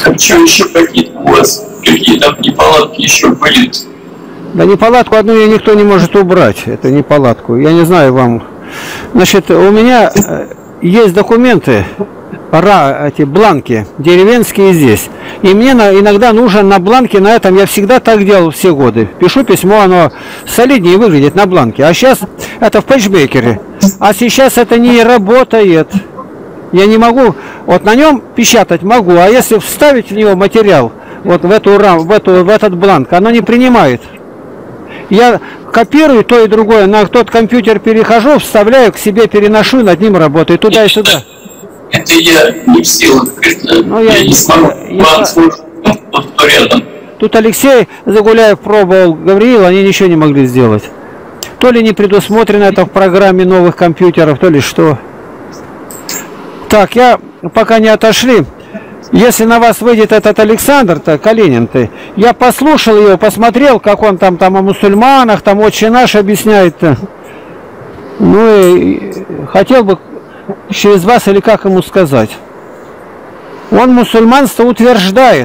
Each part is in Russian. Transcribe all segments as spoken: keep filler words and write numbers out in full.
Так что еще какие-то у вас, какие там неполадки еще были? Да неполадку одну я никто не может убрать. Это неполадку. Я не знаю вам. Значит, у меня есть документы, ра, эти бланки, деревенские здесь. И мне на, иногда нужен на бланке, на этом я всегда так делал все годы. Пишу письмо, оно солиднее выглядит на бланке. А сейчас это в пэтчмейкере. А сейчас это не работает. Я не могу, вот на нем печатать могу, а если вставить в него материал, вот в эту раму, в, эту, в этот бланк, оно не принимает. Я копирую то и другое, на тот компьютер перехожу, вставляю, к себе переношу, над ним работаю, туда и сюда. Это я не в силах, это ну, я, я не смогу, я, я, кто рядом. Тут Алексей Загуляев пробовал, Гавриил, они ничего не могли сделать. То ли не предусмотрено это в программе новых компьютеров, то ли что. Так, я, пока не отошли, если на вас выйдет этот Александр-то, Калинин-то, я послушал его, посмотрел, как он там, там о мусульманах, там «Отче наш» объясняет-то. Ну и хотел бы через вас или как ему сказать. Он мусульманство утверждает.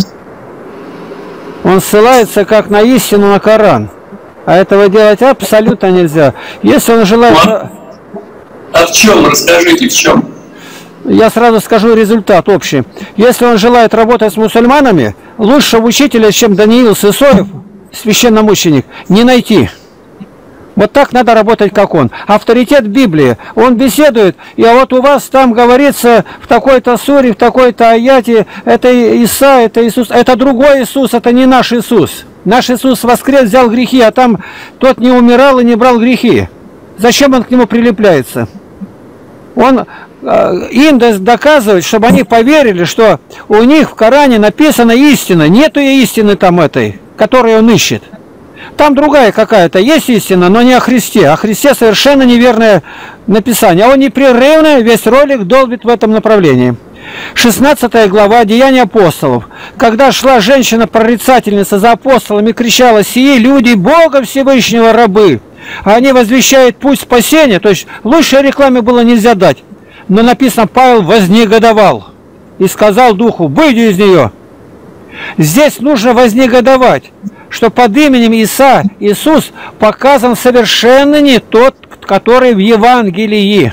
Он ссылается как на истину, на Коран. А этого делать абсолютно нельзя. Если он желает... А, а в чем? Расскажите, в чем? Я сразу скажу результат общий. Если он желает работать с мусульманами, лучшего учителя, чем Даниил Сысоев, священномученик, не найти. Вот так надо работать, как он. Авторитет Библии. Он беседует, и а вот у вас там говорится в такой-то суре, в такой-то аяте, это Иса, это Иисус. Это другой Иисус, это не наш Иисус. Наш Иисус воскрес, взял грехи, а там тот не умирал и не брал грехи. Зачем он к нему прилепляется? Он им доказывает, чтобы они поверили, что у них в Коране написана истина. Нету истины там этой, которую он ищет. Там другая какая-то есть истина, но не о Христе. О Христе совершенно неверное написание. А он непрерывно весь ролик долбит в этом направлении. шестнадцатая глава Деяния апостолов. Когда шла женщина-прорицательница за апостолами, кричала: «Сии люди Бога Всевышнего рабы». А они возвещают путь спасения. То есть лучшей рекламы было нельзя дать. Но написано, Павел вознегодовал и сказал духу: «Выйди из нее». Здесь нужно вознегодовать, что под именем Иса, Иисус, показан совершенно не тот, который в Евангелии.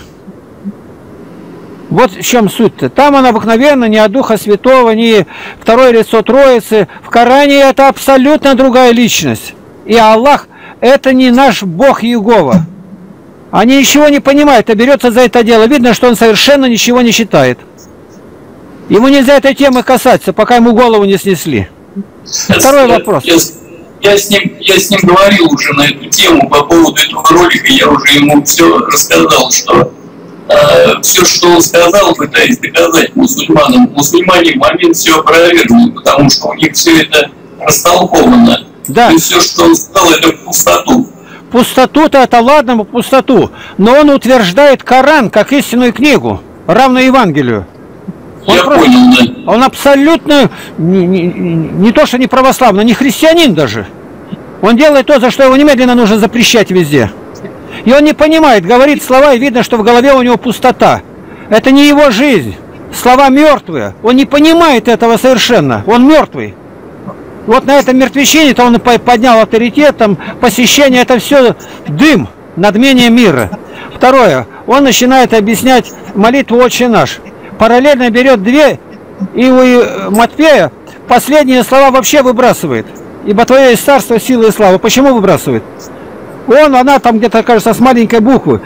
Вот в чем суть-то. Там он обыкновенно не от Духа Святого, не второе лицо Троицы. В Коране это абсолютно другая личность. И Аллах – это не наш Бог Иегова. Они ничего не понимают, а берется за это дело. Видно, что он совершенно ничего не считает. Ему нельзя этой темы касаться, пока ему голову не снесли. Второй вопрос. Я, я, с ним, я с ним говорил уже на эту тему по поводу этого ролика. Я уже ему все рассказал, что э, все, что он сказал, пытаясь доказать мусульманам, мусульмане в момент все опровергли, потому что у них все это растолковано. Да. И все, что он сказал, это в пустоту. Пустоту-то это ладно, пустоту. Но он утверждает Коран как истинную книгу, равную Евангелию. Он, Я просто, понял, да. Он абсолютно не, не, не то, что не православный, не христианин даже. Он делает то, за что его немедленно нужно запрещать везде. И он не понимает, говорит слова, и видно, что в голове у него пустота. Это не его жизнь. Слова мертвые. Он не понимает этого совершенно. Он мертвый. Вот на этом мертвечине-то он поднял авторитет, там, посещение, это все дым, надмение мира. Второе, он начинает объяснять молитву «Отче наш». Параллельно берет две, и у Матфея последние слова вообще выбрасывает. «Ибо твое есть царство, сила и слава». Почему выбрасывает? Он, она там где-то, кажется, с маленькой буквы.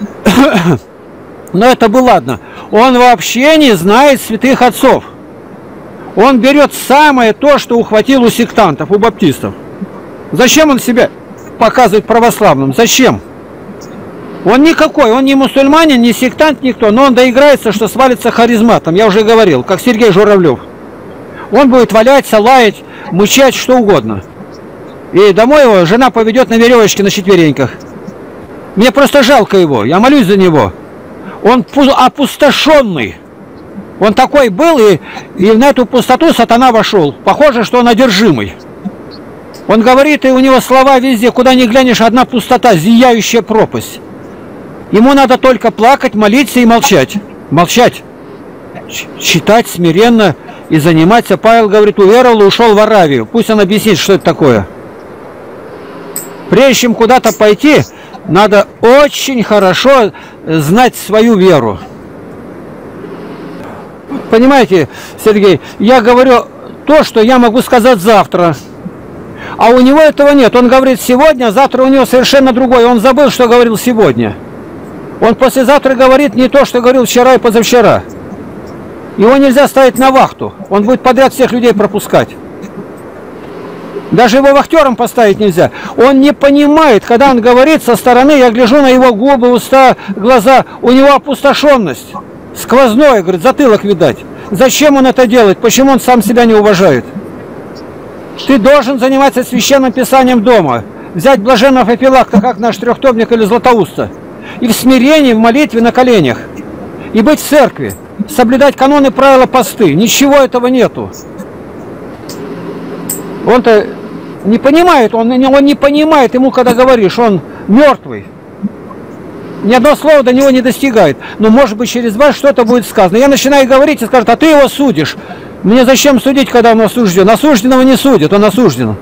Но это было ладно. Он вообще не знает святых отцов. Он берет самое то, что ухватил у сектантов, у баптистов. Зачем он себя показывает православным? Зачем? Он никакой, он не мусульманин, не сектант, никто, но он доиграется, что свалится харизматом, я уже говорил, как Сергей Журавлев. Он будет валяться, лаять, мычать, что угодно. И домой его жена поведет на веревочке на четвереньках. Мне просто жалко его, я молюсь за него. Он опустошенный. Он такой был, и, и на эту пустоту сатана вошел. Похоже, что он одержимый. Он говорит, и у него слова везде, куда ни глянешь, одна пустота, зияющая пропасть. Ему надо только плакать, молиться и молчать. Молчать. Читать смиренно и заниматься. Павел говорит, уверовал и ушел в Аравию. Пусть он объяснит, что это такое. Прежде чем куда-то пойти, надо очень хорошо знать свою веру. Понимаете, Сергей, я говорю то, что я могу сказать завтра. А у него этого нет. Он говорит сегодня, завтра у него совершенно другое. Он забыл, что говорил сегодня. Он послезавтра говорит не то, что говорил вчера и позавчера. Его нельзя ставить на вахту. Он будет подряд всех людей пропускать. Даже его вахтером поставить нельзя. Он не понимает, когда он говорит со стороны, я гляжу на его губы, уста, глаза, у него опустошенность. Сквозное, говорит, затылок видать. Зачем он это делает? Почему он сам себя не уважает? Ты должен заниматься священным писанием дома. Взять блаженного Феофилакта, как наш трехтомник или Златоуста. И в смирении, в молитве на коленях. И быть в церкви. Соблюдать каноны, правила, посты. Ничего этого нету. Он-то не понимает, он, он не понимает, ему когда говоришь, он мертвый. Ни одно слово до него не достигает. Но может быть через вас что-то будет сказано. Я начинаю говорить и скажут, а ты его судишь. Мне зачем судить, когда он осужден? Осужденного не судят, он осужден.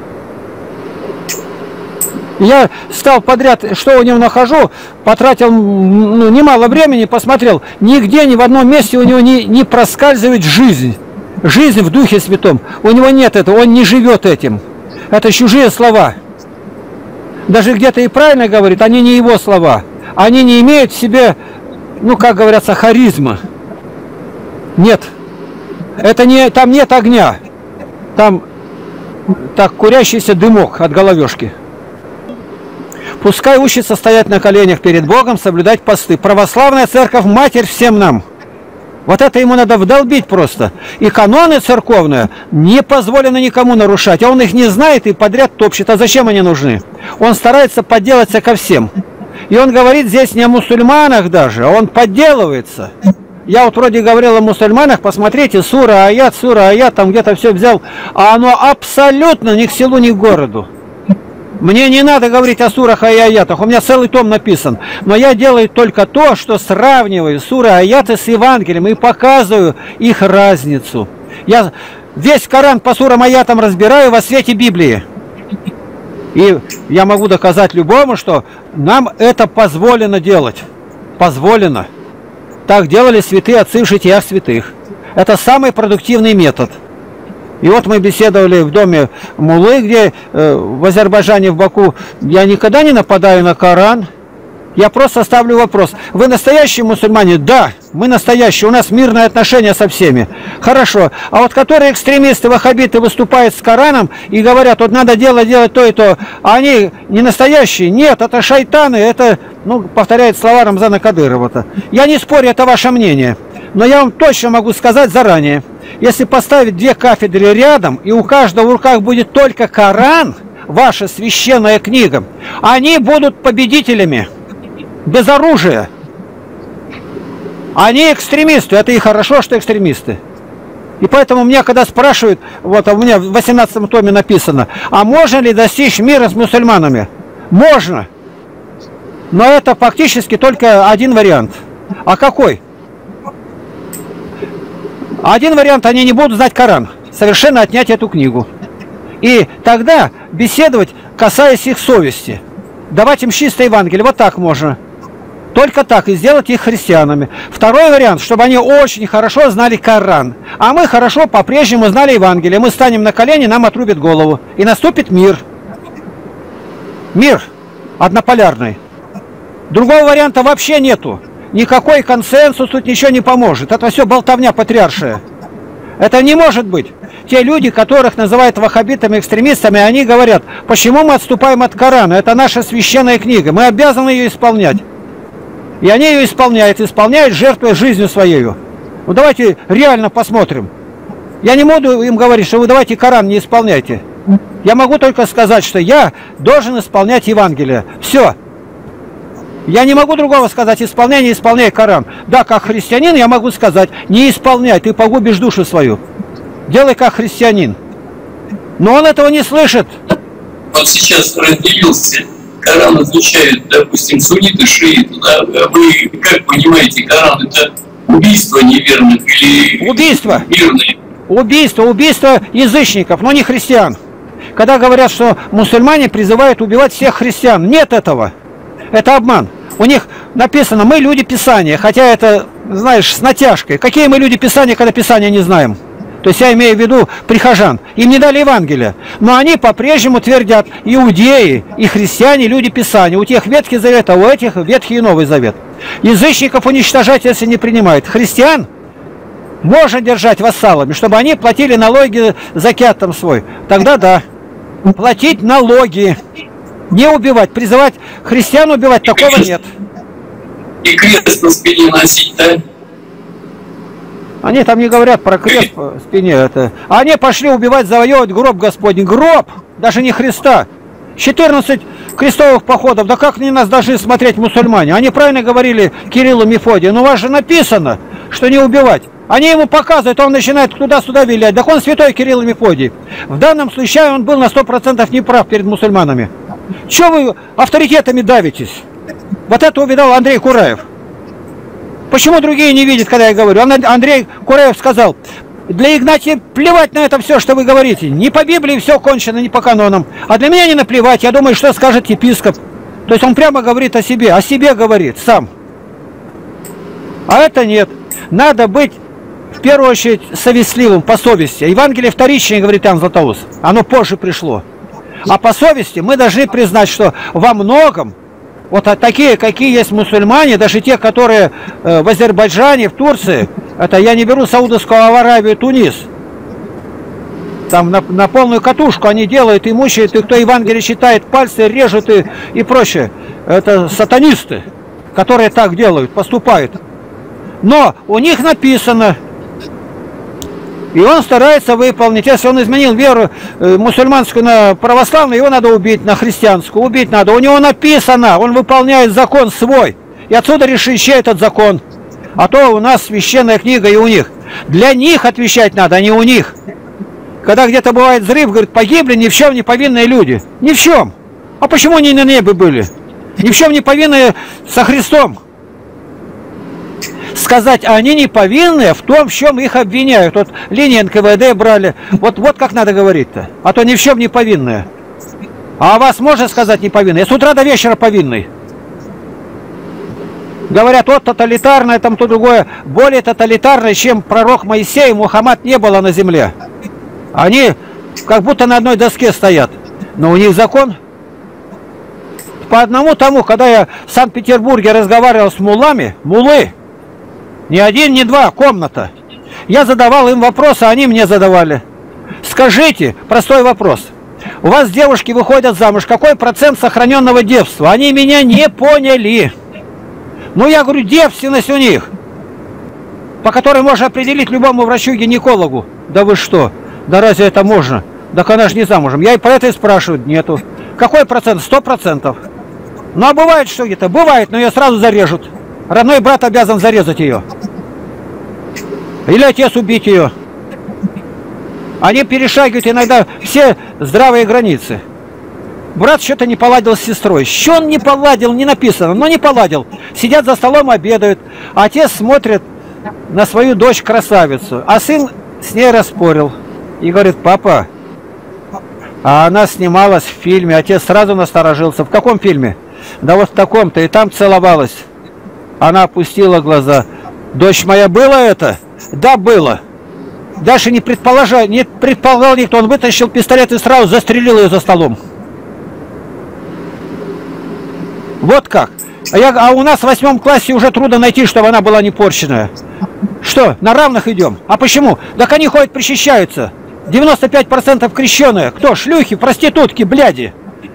Я стал подряд, что у него нахожу, потратил ну, немало времени, посмотрел. Нигде, ни в одном месте у него не, не проскальзывает жизнь. Жизнь в Духе Святом. У него нет этого, он не живет этим. Это чужие слова. Даже где-то и правильно говорит, они не его слова. Они не имеют в себе, ну, как говорится, харизма. Нет. Это не, там нет огня. Там так курящийся дымок от головешки. Пускай учится стоять на коленях перед Богом, соблюдать посты. Православная церковь – матерь всем нам. Вот это ему надо вдолбить просто. И каноны церковные не позволено никому нарушать. А он их не знает и подряд топчет. А зачем они нужны? Он старается подделаться ко всем. И он говорит здесь не о мусульманах даже, а он подделывается. Я вот вроде говорил о мусульманах, посмотрите, сура, аят, сура, аят, там где-то все взял. А оно абсолютно ни к селу, ни к городу. Мне не надо говорить о сурах и аятах, у меня целый том написан. Но я делаю только то, что сравниваю суры и аяты с Евангелием и показываю их разницу. Я весь Коран по сурам и аятам разбираю во свете Библии. И я могу доказать любому, что нам это позволено делать. Позволено. Так делали святые отцы в житиях святых. Это самый продуктивный метод. И вот мы беседовали в доме Муллы, где э, в Азербайджане, в Баку. Я никогда не нападаю на Коран. Я просто ставлю вопрос. Вы настоящие мусульмане? Да, мы настоящие. У нас мирное отношение со всеми. Хорошо. А вот которые экстремисты, ваххабиты выступают с Кораном и говорят, вот надо делать, делать то и то. А они не настоящие? Нет, это шайтаны. Это, ну, повторяет слова Рамзана Кадырова-то. Я не спорю, это ваше мнение. Но я вам точно могу сказать заранее. Если поставить две кафедры рядом, и у каждого в руках будет только Коран, ваша священная книга, они будут победителями. Без оружия. Они экстремисты. Это и хорошо, что экстремисты. И поэтому меня, когда спрашивают, вот у меня в восемнадцатом томе написано, а можно ли достичь мира с мусульманами? Можно. Но это фактически только один вариант. А какой? Один вариант, они не будут знать Коран. Совершенно отнять эту книгу. И тогда беседовать, касаясь их совести. Давать им чистое Евангелие. Вот так можно. Только так, и сделать их христианами. Второй вариант, чтобы они очень хорошо знали Коран. А мы хорошо по-прежнему знали Евангелие. Мы станем на колени, нам отрубят голову. И наступит мир. Мир однополярный. Другого варианта вообще нету. Никакой консенсус тут ничего не поможет. Это все болтовня патриаршая. Это не может быть. Те люди, которых называют ваххабитами, экстремистами, они говорят, почему мы отступаем от Корана? Это наша священная книга. Мы обязаны ее исполнять. И они ее исполняют, исполняют, жертвуя жизнью своей. Ну давайте реально посмотрим. Я не буду им говорить, что вы давайте Коран не исполняйте. Я могу только сказать, что я должен исполнять Евангелие. Все. Я не могу другого сказать, исполняй, не исполняй Коран. Да, как христианин я могу сказать, не исполняй, ты погубишь душу свою. Делай как христианин. Но он этого не слышит. Вот сейчас разделился. Коран изучают, допустим, сунниты, шииты, да? Вы как понимаете, Коран это убийство неверных или убийство. Мирные? Убийство, убийство язычников, но не христиан. Когда говорят, что мусульмане призывают убивать всех христиан, нет этого. Это обман. У них написано, мы люди Писания, хотя это, знаешь, с натяжкой. Какие мы люди Писания, когда Писания не знаем? То есть я имею в виду прихожан. Им не дали Евангелие. Но они по-прежнему твердят, иудеи и христиане люди Писания. У тех Ветхий Завет, а у этих Ветхий и Новый Завет. Язычников уничтожать, если не принимают. Христиан можно держать вассалами, чтобы они платили налоги закят там свой. Тогда да. Платить налоги. Не убивать. Призывать христиан убивать, и такого крест, нет. И крест на спине носить, да? Они там не говорят про крест по спине. Это. Они пошли убивать, завоевывать гроб Господень. Гроб! Даже не Христа. четырнадцать крестовых походов. Да как они нас должны смотреть мусульмане? Они правильно говорили Кириллу Мефодию. Но у вас же написано, что не убивать. Они ему показывают, он начинает туда-сюда вилять. Так он святой Кирилл и Мефодий. В данном случае он был на сто процентов неправ перед мусульманами. Чего вы авторитетами давитесь? Вот это увидал Андрей Кураев. Почему другие не видят, когда я говорю? Андрей Кураев сказал, для Игнатия плевать на это все, что вы говорите. Не по Библии все кончено, не по канонам. А для меня не наплевать. Я думаю, что скажет епископ. То есть он прямо говорит о себе. О себе говорит сам. А это нет. Надо быть в первую очередь совестливым по совести. Евангелие вторичное, говорит Иоанн Златоуст. Оно позже пришло. А по совести мы должны признать, что во многом вот такие, какие есть мусульмане, даже те, которые э, в Азербайджане, в Турции, это я не беру Саудовскую Аравию, Тунис, там на, на полную катушку они делают и мучают, и кто Евангелие читает, пальцы режут и, и прочее. Это сатанисты, которые так делают, поступают. Но у них написано, и он старается выполнить. Если он изменил веру э, мусульманскую на православную, его надо убить, на христианскую. Убить надо. У него написано, он выполняет закон свой. И отсюда решить, чей этот закон. А то у нас священная книга и у них. Для них отвечать надо, а не у них. Когда где-то бывает взрыв, говорит, погибли ни в чем не повинные люди. Ни в чем. А почему они на небе были? Ни в чем не повинные со Христом. Сказать, а они не повинны в том, в чем их обвиняют. Вот линии эн ка вэ дэ брали. Вот, вот как надо говорить-то. А то ни в чем не повинные. А о вас можно сказать не повинные? Я с утра до вечера повинный. Говорят, вот тоталитарное, там то другое. Более тоталитарное, чем пророк Моисей, Мухаммад не было на земле. Они как будто на одной доске стоят. Но у них закон. По одному тому, когда я в Санкт-Петербурге разговаривал с муллами, муллы, ни один, ни два, комната. Я задавал им вопросы, а они мне задавали. Скажите, простой вопрос. У вас девушки выходят замуж, какой процент сохраненного девства? Они меня не поняли. Ну, я говорю, девственность у них, по которой можно определить любому врачу-гинекологу. Да вы что? Да разве это можно? Так она же не замужем. Я и про это и спрашиваю. Нету. Какой процент? Сто процентов. Ну, а бывает что где-то? Бывает, но ее сразу зарежут. Родной брат обязан зарезать ее. Или отец убить ее. Они перешагивают иногда все здравые границы. Брат что-то не поладил с сестрой. Что он не поладил, не написано, но не поладил. Сидят за столом, обедают. А отец смотрит на свою дочь-красавицу. А сын с ней распорил. И говорит, папа, а она снималась в фильме. Отец сразу насторожился. В каком фильме? Да вот в таком-то. И там целовалась. Она опустила глаза. Дочь моя, было это? Да, было. Дальше не предположал, не предполагал никто. Он вытащил пистолет и сразу застрелил ее за столом. Вот как. А, я, а у нас в восьмом классе уже трудно найти, чтобы она была не порченная. Что, на равных идем? А почему? Так они ходят, причащаются. девяносто пять процентов крещеные. Кто? Шлюхи, проститутки, бляди.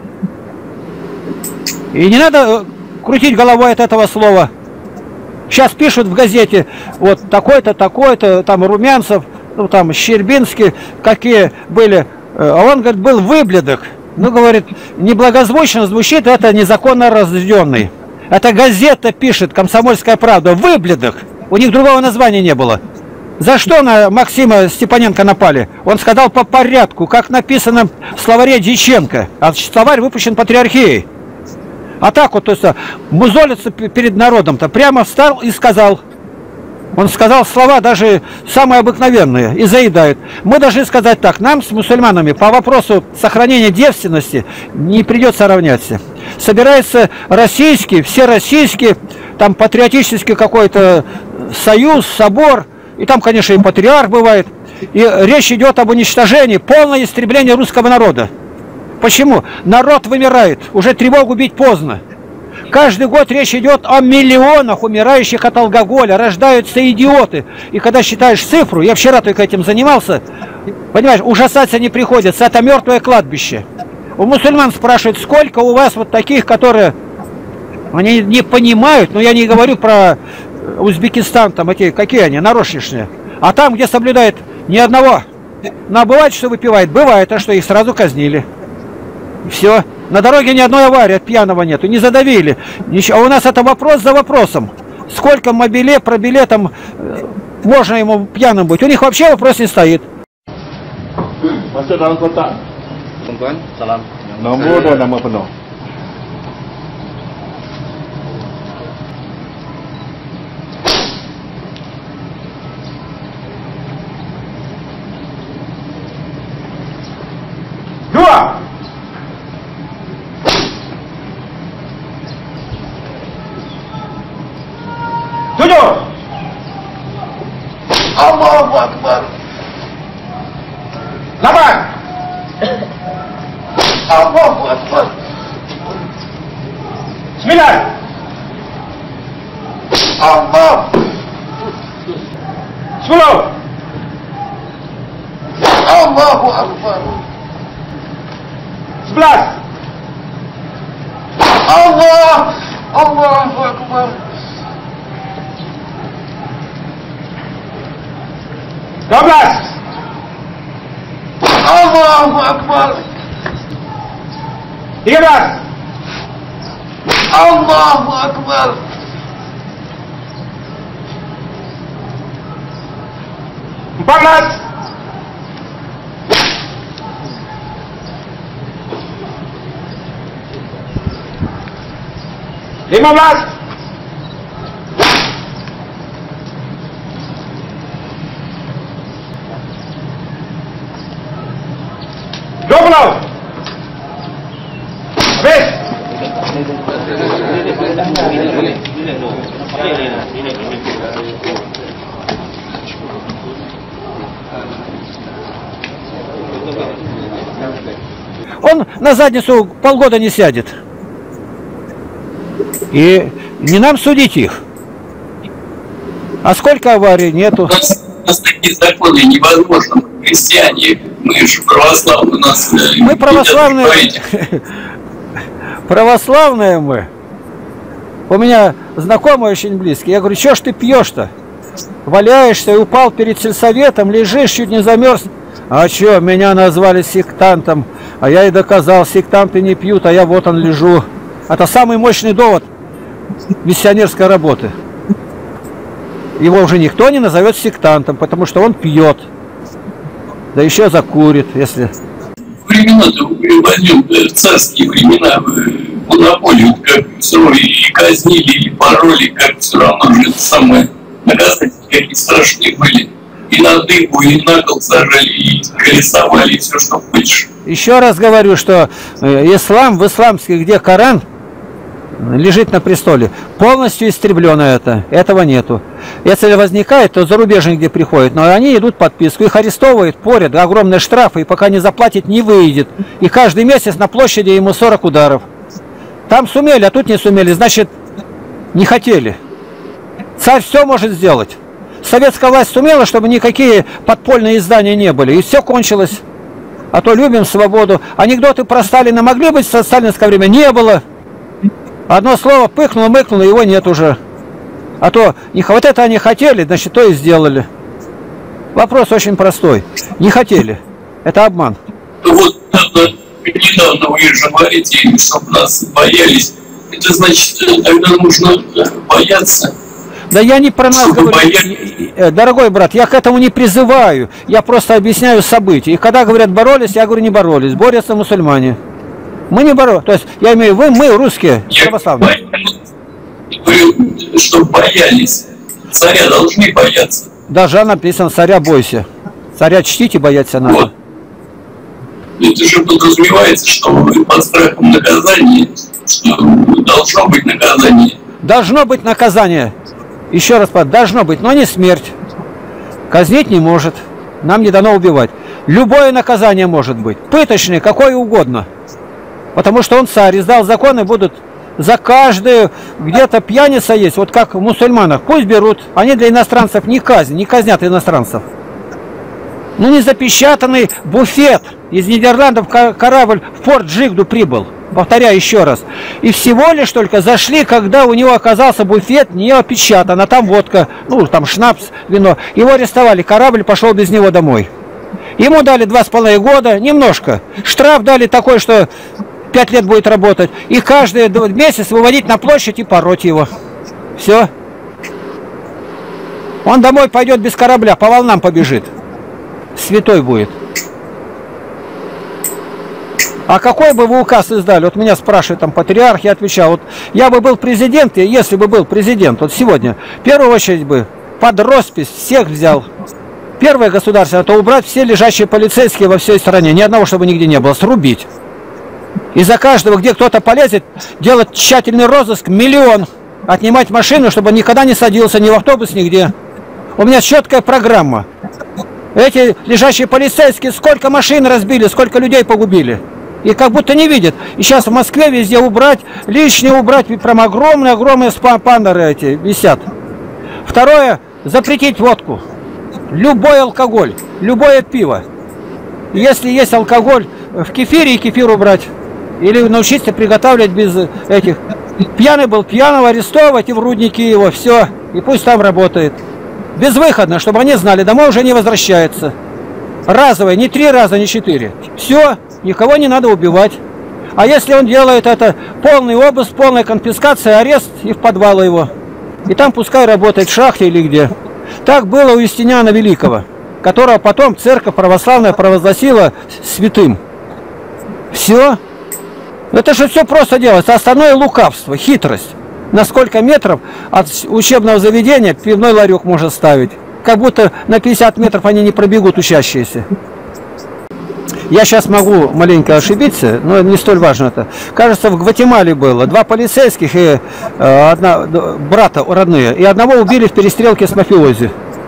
И не надо крутить головой от этого слова. Сейчас пишут в газете, вот такой-то, такой-то, там Румянцев, ну там Щербинский, какие были. А он, говорит, был выблядок. Ну, говорит, неблагозвучно звучит, это незаконно рожденный. Это газета пишет, «Комсомольская правда», выблядок. У них другого названия не было. За что на Максима Степаненко напали? Он сказал по порядку, как написано в словаре Дьяченко. А словарь выпущен Патриархией. А так вот, то есть, музолиться перед народом-то, прямо встал и сказал. Он сказал слова даже самые обыкновенные и заедают. Мы должны сказать так, нам с мусульманами по вопросу сохранения девственности не придется равняться. Собирается российский, все российские, там патриотический какой-то союз, собор, и там, конечно, и патриарх бывает. И речь идет об уничтожении, полное истребление русского народа. Почему? Народ вымирает, уже тревогу бить поздно. Каждый год речь идет о миллионах умирающих от алкоголя, рождаются идиоты. И когда считаешь цифру, я вчера только этим занимался, понимаешь, ужасаться не приходится, это мертвое кладбище. У мусульман спрашивают, сколько у вас вот таких, которые, они не понимают, но я не говорю про Узбекистан, там эти, какие они, нарочничные. А там, где соблюдает ни одного, но бывает, что выпивает, бывает, а что их сразу казнили. Все. На дороге ни одной аварии от пьяного нету, не задавили. Ничего. А у нас это вопрос за вопросом. Сколько мобиле, пробиле там э, можно ему пьяным быть? У них вообще вопрос не стоит. Dua. Tujuh. Allahu Akbar. Lapan. Allahu Akbar. Sembilan. Allah. Sepuluh. Allahu Akbar. Sebelas. Allah. Allahu Akbar. Dua belas. Allahu Akbar. Tiga belas. Allahu Akbar. Empat belas. Lima belas. Dua puluh. Habis. Он на задницу полгода не сядет. И не нам судить их. А сколько аварий нету? У нас, у нас такие законы невозможно. Мы христиане, мы же православные. У нас, мы православные. Православные мы. У меня знакомый очень близкий. Я говорю, что ж ты пьешь-то? Валяешься и упал перед сельсоветом, лежишь, чуть не замерз. А что, меня назвали сектантом. А я и доказал, сектанты не пьют, а я вот он лежу. Это самый мощный довод миссионерской работы. Его уже никто не назовет сектантом, потому что он пьет. Да еще закурит, если... Времена-то возьмем царские времена, монополию, как все равно и казнили, и пороли, как все равно же это самое наказание, какие страшные были. И на дыбу, и на кол сажали, и колесовали, и все, что хочешь. Еще раз говорю, что ислам, в исламске, где Коран лежит на престоле, полностью истреблено это. Этого нету. Если возникает, то зарубежные где приходят, но они идут подписку, их арестовывают, порят, огромные штрафы, и пока не заплатит, не выйдет. И каждый месяц на площади ему сорок ударов. Там сумели, а тут не сумели, значит, не хотели. Царь все может сделать. Советская власть сумела, чтобы никакие подпольные издания не были. И все кончилось. А то любим свободу. Анекдоты про Сталина могли быть в сталинское время? Не было. Одно слово пыхнуло, мыкнуло, его нет уже. А то не, вот это они хотели, значит, то и сделали. Вопрос очень простой. Не хотели. Это обман. Вот недавно вы же говорите, чтобы нас боялись. Это значит, тогда нужно бояться. Да я не про нас говорю, дорогой брат, я к этому не призываю, я просто объясняю события. И когда говорят боролись, я говорю не боролись, борются мусульмане. Мы не боролись, то есть я имею в виду, мы русские, православные. Я говорю, что боялись. царя должны бояться. Даже написано: царя бойся. Царя чтите, бояться надо. Вот. Это же подразумевается, что вы под страхом наказания, что должно быть наказание. Должно быть наказание. Еще раз, должно быть, но не смерть. Казнить не может. Нам не дано убивать. Любое наказание может быть. Пыточное, какое угодно. Потому что он царь, издал законы, будут за каждую, где-то пьяница есть, вот как в мусульманах. Пусть берут. Они для иностранцев не казнят, не казнят иностранцев. Ну не запечатанный буфет. Из Нидерландов корабль в порт Джигду прибыл. Повторяю еще раз. И всего лишь только зашли, когда у него оказался буфет не опечатан, а там водка, ну там шнапс, вино. Его арестовали, корабль пошел без него домой. Ему дали два с половиной года, немножко. Штраф дали такой, что пять лет будет работать. И каждый месяц выводить на площадь и пороть его. Все. Он домой пойдет без корабля, по волнам побежит. Святой будет. А какой бы вы указ издали? Вот меня спрашивает там патриарх, я отвечал, вот я бы был президент, и если бы был президент, вот сегодня, в первую очередь бы под роспись всех взял. Первое государство, это убрать все лежащие полицейские во всей стране, ни одного, чтобы нигде не было, срубить. И за каждого, где кто-то полезет, делать тщательный розыск, миллион, отнимать машину, чтобы он никогда не садился, ни в автобус, нигде. У меня четкая программа. Эти лежащие полицейские, сколько машин разбили, сколько людей погубили. И как будто не видят. И сейчас в Москве везде убрать, лишнее убрать, прям огромные-огромные спа-паннеры эти висят. Второе, запретить водку. Любой алкоголь, любое пиво. Если есть алкоголь, в кефире и кефир убрать. Или научиться приготавливать без этих. Пьяный был, пьяного арестовывать и в рудники его, все. И пусть там работает. Безвыходно, чтобы они знали, домой уже не возвращается. Разовое, не три раза, не четыре. Все, никого не надо убивать. А если он делает это, полный обыск, полная конфискация, арест и в подвал его. И там пускай работает в шахте или где. Так было у Юстиниана Великого, которого потом церковь православная провозгласила святым. Все. Это же все просто делается. Остальное лукавство, хитрость. На сколько метров от учебного заведения пивной ларек можно ставить. Как будто на пятьдесят метров они не пробегут учащиеся. Я сейчас могу маленько ошибиться, но не столь важно это. Кажется, в Гватемале было два полицейских и э, одна, брата родные, и одного убили в перестрелке с мафиози.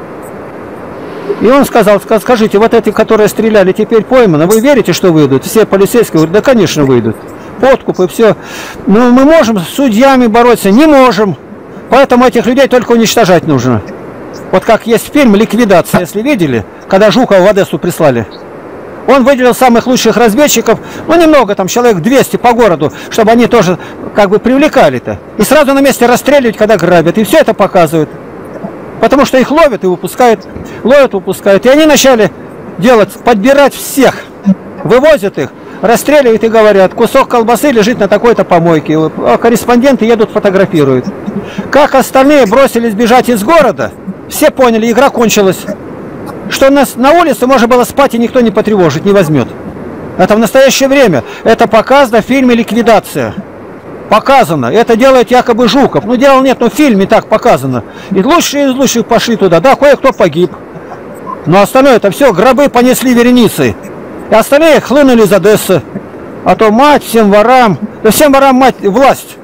И он сказал: скажите, вот эти, которые стреляли, теперь пойманы, вы верите, что выйдут? Все полицейские говорят: да, конечно, выйдут. Подкуп и все. Но мы можем с судьями бороться? Не можем. Поэтому этих людей только уничтожать нужно. Вот как есть фильм «Ликвидация», если видели, когда Жукова в Одессу прислали. Он выделил самых лучших разведчиков, ну немного, там человек двести по городу, чтобы они тоже как бы привлекали-то. И сразу на месте расстреливать, когда грабят. И все это показывают. Потому что их ловят и выпускают, ловят, выпускают. И они начали делать, подбирать всех, вывозят их, расстреливают и говорят: кусок колбасы лежит на такой-то помойке. А корреспонденты едут, фотографируют. Как остальные бросились бежать из города, все поняли, игра кончилась. Что нас на улице можно было спать и никто не потревожит, не возьмет. Это в настоящее время. Это показано в фильме «Ликвидация». Показано. Это делает якобы Жуков. Ну, дела нет, но в фильме так показано. И лучшие из лучших пошли туда. Да, кое-кто погиб. Но остальное это все гробы понесли вереницей. И остальные хлынули из Одессы. А то мать всем ворам. Да всем ворам мать, власть.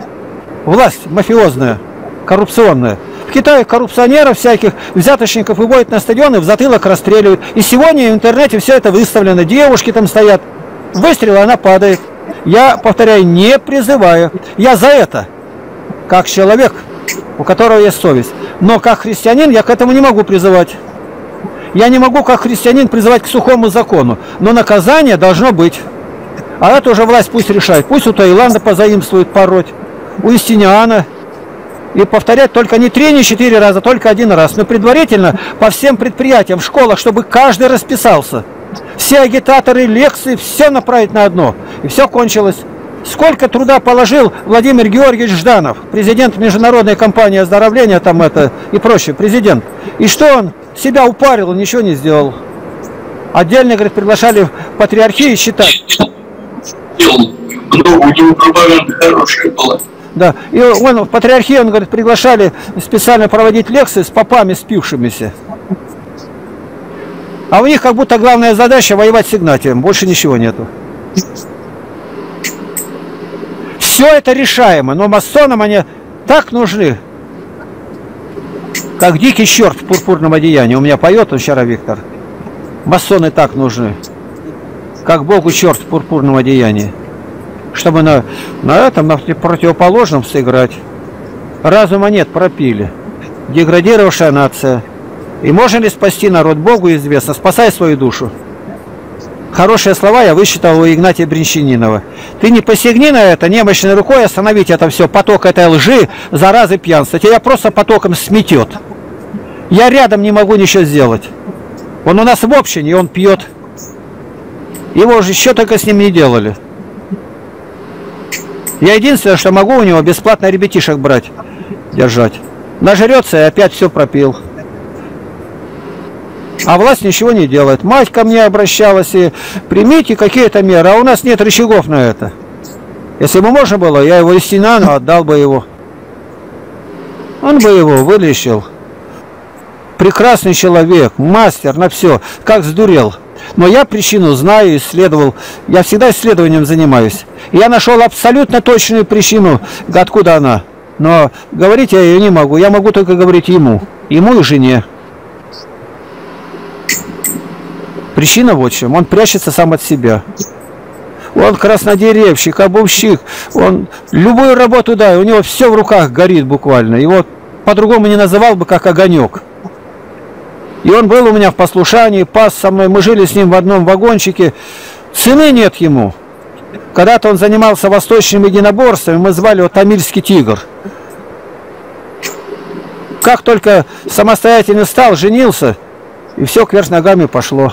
Власть мафиозная, коррупционная. В Китае коррупционеров всяких, взяточников выводят на стадионы, в затылок расстреливают. И сегодня в интернете все это выставлено. Девушки там стоят. Выстрел, она падает. Я, повторяю, не призываю. Я за это. Как человек, у которого есть совесть. Но как христианин я к этому не могу призывать. Я не могу как христианин призывать к сухому закону. Но наказание должно быть. А это уже власть пусть решает. Пусть у Таиланда позаимствует пороть. У Юстиниана. И повторять только не три, не четыре раза, только один раз. Но предварительно по всем предприятиям, в школах, чтобы каждый расписался. Все агитаторы, лекции, все направить на одно. И все кончилось. Сколько труда положил Владимир Георгиевич Жданов, президент международной компании оздоровления, там это и прочее, президент. И что он себя упарил, он ничего не сделал. Отдельно, говорит, приглашали в патриархию читать. Делал много, у него пропаганда хорошая была. Да. И он в патриархии, он говорит, приглашали специально проводить лекции с попами спившимися. А у них как будто главная задача воевать с Игнатием. Больше ничего нету. Все это решаемо, но масонам они так нужны, как дикий черт в пурпурном одеянии. У меня поет он вчера, Виктор. Масоны так нужны, как Богу черт в пурпурном одеянии. Чтобы на, на этом, на противоположном сыграть. Разума нет, пропили. Деградировавшая нация. И можно ли спасти народ? Богу известно. Спасай свою душу. Хорошие слова я высчитал у Игнатия Бринчанинова. Ты не посягни на это, немощной рукой остановить это все, поток этой лжи, заразы, пьянства. Тебя просто потоком сметет. Я рядом не могу ничего сделать. Он у нас в общине, он пьет. Его же еще только с ним не делали. Я единственное, что могу у него бесплатно ребятишек брать, держать. Нажрется и опять все пропил. А власть ничего не делает. Мать ко мне обращалась и примите какие-то меры, а у нас нет рычагов на это. Если бы можно было, я его Истинану отдал бы его. Он бы его вылечил. Прекрасный человек, мастер на все, как сдурел. Но я причину знаю, исследовал. Я всегда исследованием занимаюсь. И я нашел абсолютно точную причину, откуда она. Но говорить я ее не могу. Я могу только говорить ему. Ему и жене. Причина вот в чем. Он прячется сам от себя. Он краснодеревщик, обувщик. Он любую работу дай. У него все в руках горит буквально. Его по-другому не называл бы, как огонек. И он был у меня в послушании, пас со мной. Мы жили с ним в одном вагончике. Цены нет ему. Когда-то он занимался восточными единоборствами. Мы звали его Тамильский тигр. Как только самостоятельно стал, женился, и все кверх ногами пошло.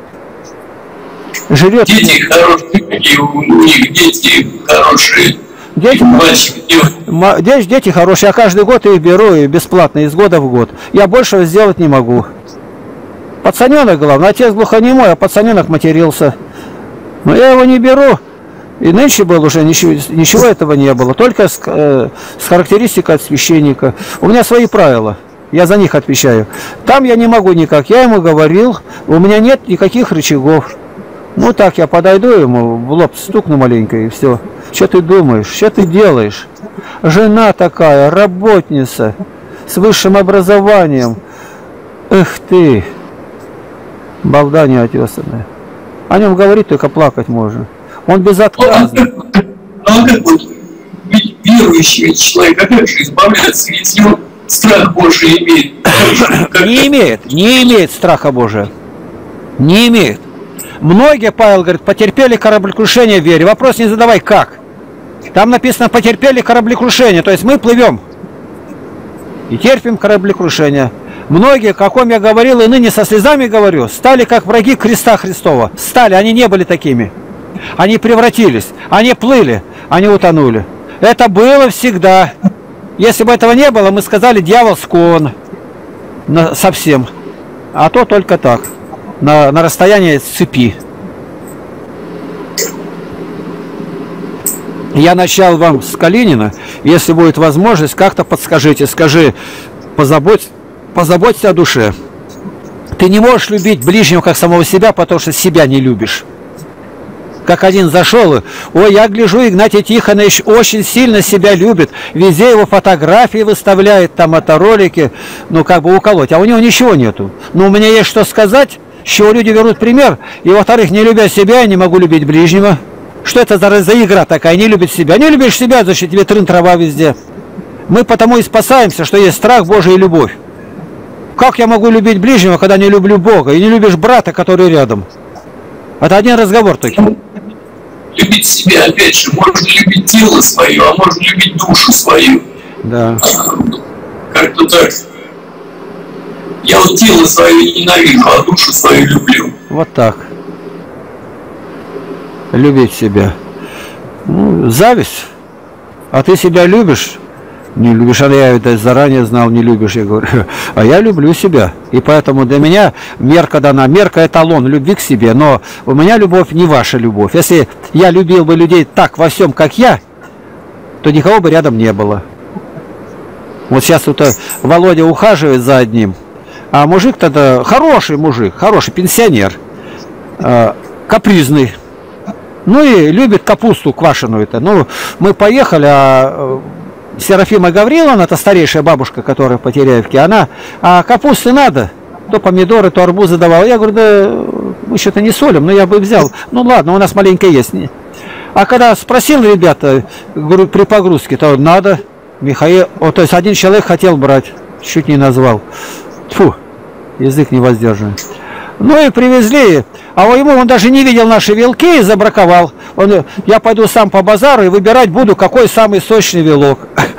Жрет. Дети хорошие, у них дети хорошие. Дети, дети, дети хорошие, я каждый год их беру и бесплатно, из года в год. Я большего сделать не могу. Пацаненок, главное, отец глухонемой, а пацаненок матерился. Но я его не беру. И нынче был уже, ничего, ничего этого не было. Только с, э, с характеристикой от священника. У меня свои правила. Я за них отвечаю. Там я не могу никак. Я ему говорил, у меня нет никаких рычагов. Ну так, я подойду ему, в лоб стукну маленько и все. Что ты думаешь? Что ты делаешь? Жена такая, работница, с высшим образованием. Эх ты, балда неотесанная. О нем говорить только плакать можно. Он безотказный. Ну а как вот верующий человек, а как же избавляться, если он страх Божий имеет? Не имеет, не имеет страха Божия. Не имеет. Многие, Павел говорит, потерпели кораблекрушение в вере. Вопрос не задавай, как. Там написано, потерпели кораблекрушение. То есть мы плывем и терпим кораблекрушение. Многие, о ком я говорил и ныне со слезами говорю, стали как враги креста Христова. Стали, они не были такими. Они превратились, они плыли, они утонули. Это было всегда. Если бы этого не было, мы сказали, дьявол скован совсем. А то только так. На, на расстоянии цепи. Я начал вам с Калинина. Если будет возможность, как-то подскажите. Скажи, позаботь, позаботься о душе. Ты не можешь любить ближнего как самого себя, потому что себя не любишь. Как один зашел, ой, я гляжу, Игнатий Тихонович очень сильно себя любит. Везде его фотографии выставляет, там это ролики, ну как бы уколоть. А у него ничего нету. Но у меня есть что сказать, с чего люди берут пример. И во-вторых, не любя себя, я не могу любить ближнего. Что это за, за игра такая? Не любит себя. Не любишь себя, значит тебе трын трава везде. Мы потому и спасаемся, что есть страх Божий и любовь. Как я могу любить ближнего, когда не люблю Бога? И не любишь брата, который рядом? Это один разговор только. Любить себя, опять же, можно любить тело свое, а можно любить душу свою. Да. Как-то так. Я вот тело свое ненавижу, а душу свою люблю. Вот так. Любить себя. Ну, зависть. А ты себя любишь? Не любишь, а я это заранее знал, не любишь. Я говорю, а я люблю себя. И поэтому для меня мерка дана. Мерка эталон любви к себе. Но у меня любовь не ваша любовь. Если я любил бы людей так во всем, как я, то никого бы рядом не было. Вот сейчас тут Володя ухаживает за одним, а мужик тогда хороший мужик, хороший пенсионер, капризный. Ну и любит капусту квашеную-то. Ну, мы поехали, а Серафима Гавриловна, это старейшая бабушка, которая в Потеряевке, она, а капусты надо, то помидоры, то арбузы давала. Я говорю, да мы что-то не солим, но я бы взял. Ну ладно, у нас маленько есть. А когда спросил ребята, говорю, при погрузке, то надо. Михаил, вот, то есть один человек хотел брать, чуть не назвал. Фу, язык не воздержан. Ну и привезли, а ему он даже не видел наши вилки и забраковал. Он, я пойду сам по базару и выбирать буду, какой самый сочный вилок.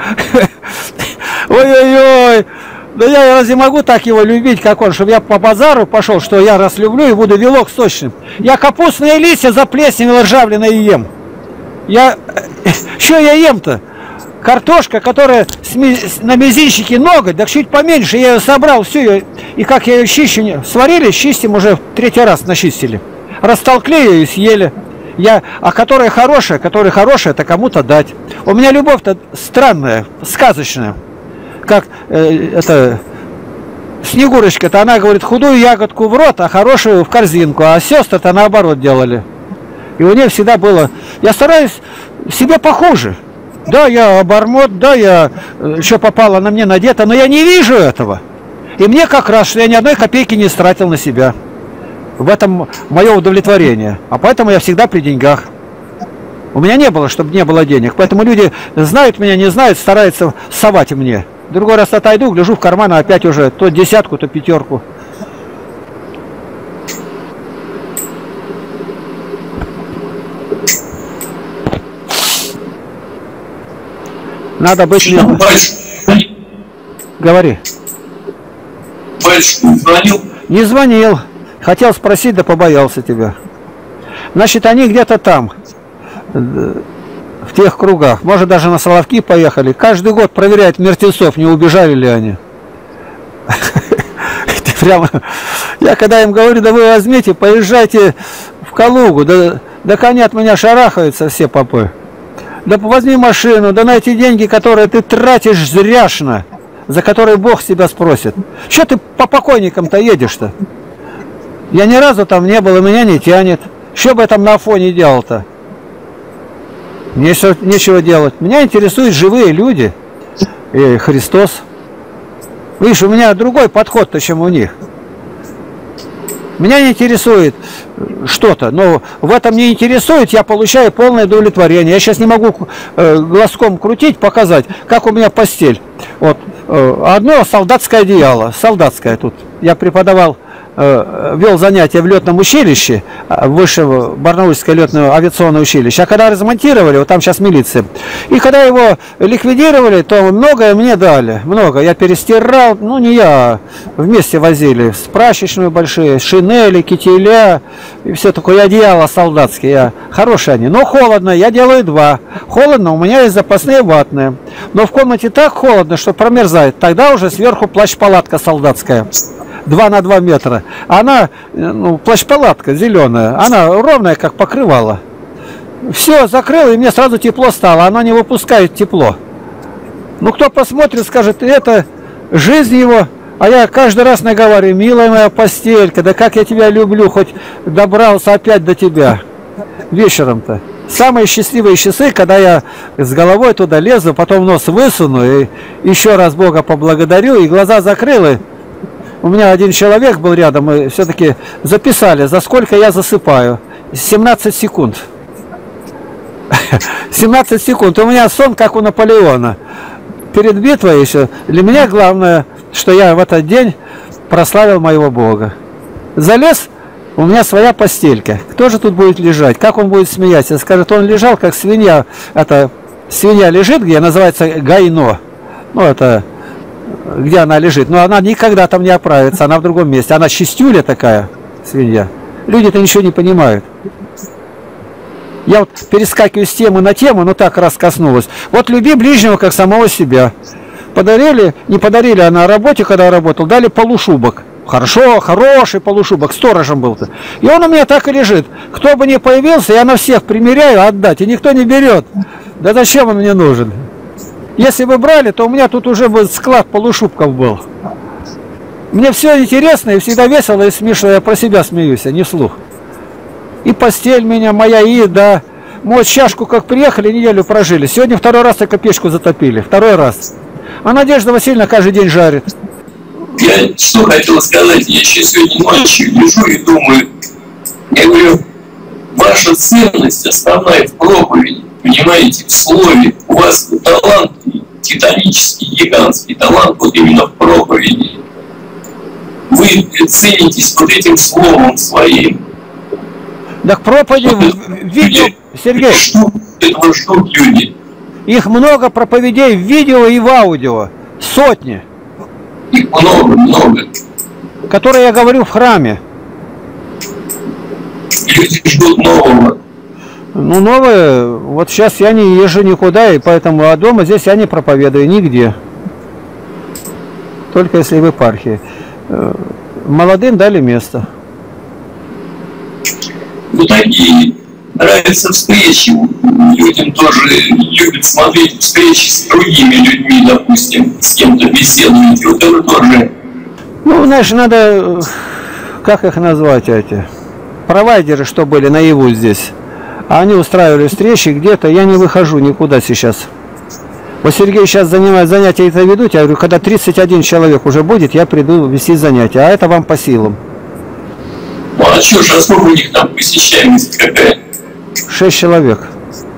Ой-ой-ой, да я разве могу так его любить, как он, чтобы я по базару пошел, что я раз люблю и буду вилок сочным. Я капустные листья заплесневело ржавленное ем. Я, что я ем-то? Картошка, которая на мизинчике ноготь, да чуть поменьше, я ее собрал, всю ее, и как я ее чищу, сварили, чистим уже в третий раз начистили. Растолкли ее и съели. Я, а которая хорошая, которая хорошая, это кому-то дать. У меня любовь-то странная, сказочная. Как э, это Снегурочка-то, она говорит, худую ягодку в рот, а хорошую в корзинку, а сестры-то наоборот делали. И у нее всегда было, я стараюсь себе похуже. Да, я обормот, да, я что попало на мне надето, но я не вижу этого. И мне как раз, что я ни одной копейки не стратил на себя. В этом мое удовлетворение. А поэтому я всегда при деньгах. У меня не было, чтобы не было денег. Поэтому люди знают меня, не знают, стараются совать мне. Другой раз отойду, гляжу в карман, а опять уже то десятку, то пятерку. Надо быть... Говори. Батюшку звонил? Не звонил. Хотел спросить, да побоялся тебя. Значит, они где-то там, в тех кругах. Может, даже на Соловки поехали. Каждый год проверяют мертвецов, не убежали ли они. Прямо... Я когда им говорю, да вы возьмите, поезжайте в Калугу. Да, да коня от меня шарахаются все попы. Да возьми машину, да на эти деньги, которые ты тратишь зряшно, за которые Бог тебя спросит. Что ты по покойникам-то едешь-то? Я ни разу там не был, и меня не тянет. Что бы я там на Афоне делал-то? Мне нечего делать. Меня интересуют живые люди. И Христос. Видишь, у меня другой подход-то, чем у них. Меня не интересует что-то, но в этом не интересует, я получаю полное удовлетворение. Я сейчас не могу э, глазком крутить, показать, как у меня постель. Вот э, одно солдатское одеяло, солдатское тут. Я преподавал, э, вел занятия в летном училище, высшего Барнаульское летное авиационное училище. А когда размонтировали, вот там сейчас милиция, и когда его ликвидировали, то многое мне дали, много. Я перестирал, ну не я, вместе возили, с прачечную большие, шинели, кителя, и все такое, одеяло солдатские. Я, хорошие они, но холодно, я делаю два. Холодно, у меня есть запасные ватные. Но в комнате так холодно, что промерзает. Тогда уже сверху плащ-палатка солдатская. два на два метра. Она, ну, плащ-палатка зеленая, она ровная, как покрывало. Все, закрыл, и мне сразу тепло стало. Она не выпускает тепло. Ну, кто посмотрит, скажет, это жизнь его. А я каждый раз наговариваю, милая моя постелька, да как я тебя люблю, хоть добрался опять до тебя. Вечером-то. Самые счастливые часы, когда я с головой туда лезу, потом нос высуну, и еще раз Бога поблагодарю, и глаза закрыл, и у меня один человек был рядом, и все-таки записали, за сколько я засыпаю. семнадцать секунд. семнадцать секунд. У меня сон, как у Наполеона. Перед битвой еще. Для меня главное, что я в этот день прославил моего Бога. Залез, у меня своя постелька. Кто же тут будет лежать? Как он будет смеяться? Скажет, он лежал, как свинья. Это свинья лежит, где называется гайно. Ну, это... где она лежит, но она никогда там не оправится, она в другом месте. Она чистюля такая, свинья. Люди-то ничего не понимают. Я вот перескакиваю с темы на тему, но так раз коснулась. Вот люби ближнего, как самого себя. Подарили, не подарили, а на работе, когда работал, дали полушубок. Хорошо, хороший полушубок, сторожем был-то. И он у меня так и лежит. Кто бы ни появился, я на всех примеряю отдать, и никто не берет. Да зачем он мне нужен? Если бы брали, то у меня тут уже бы склад полушубков был. Мне все интересно и всегда весело и смешно. Я про себя смеюсь, а не вслух. И постель меня, моя еда. Мы вот чашку как приехали, неделю прожили. Сегодня второй раз только печку затопили. Второй раз. А Надежда Васильевна каждый день жарит. Я что хотел сказать, я еще сегодня ночью лежу и думаю, я говорю, ваша ценность основная в проповеди, понимаете, в слове. У вас талант титанический, гигантский талант вот именно в проповеди. Вы ценитесь вот этим словом своим. Так проповеди в видео, Сергей, Ждут, этого ждут люди. их много проповедей в видео и в аудио. Сотни. Их много, много. Которые я говорю в храме. Люди ждут нового. Ну, новые, вот сейчас я не езжу никуда, и поэтому, а дома здесь я не проповедую нигде. Только если в епархии. Молодым дали место. Ну, такие нравятся встречи. Людям тоже любят смотреть встречи с другими людьми, допустим, с кем-то беседовать. Вот это тоже. Ну, знаешь, надо, как их назвать эти, провайдеры, что были наяву здесь. А они устраивали встречи где-то, я не выхожу никуда сейчас. Вот Сергей сейчас занимает занятия, это ведут, я говорю, когда тридцать один человек уже будет, я приду вести занятия, а это вам по силам. Ну, а что же, а сколько у них там посещаемость какая? Шесть человек.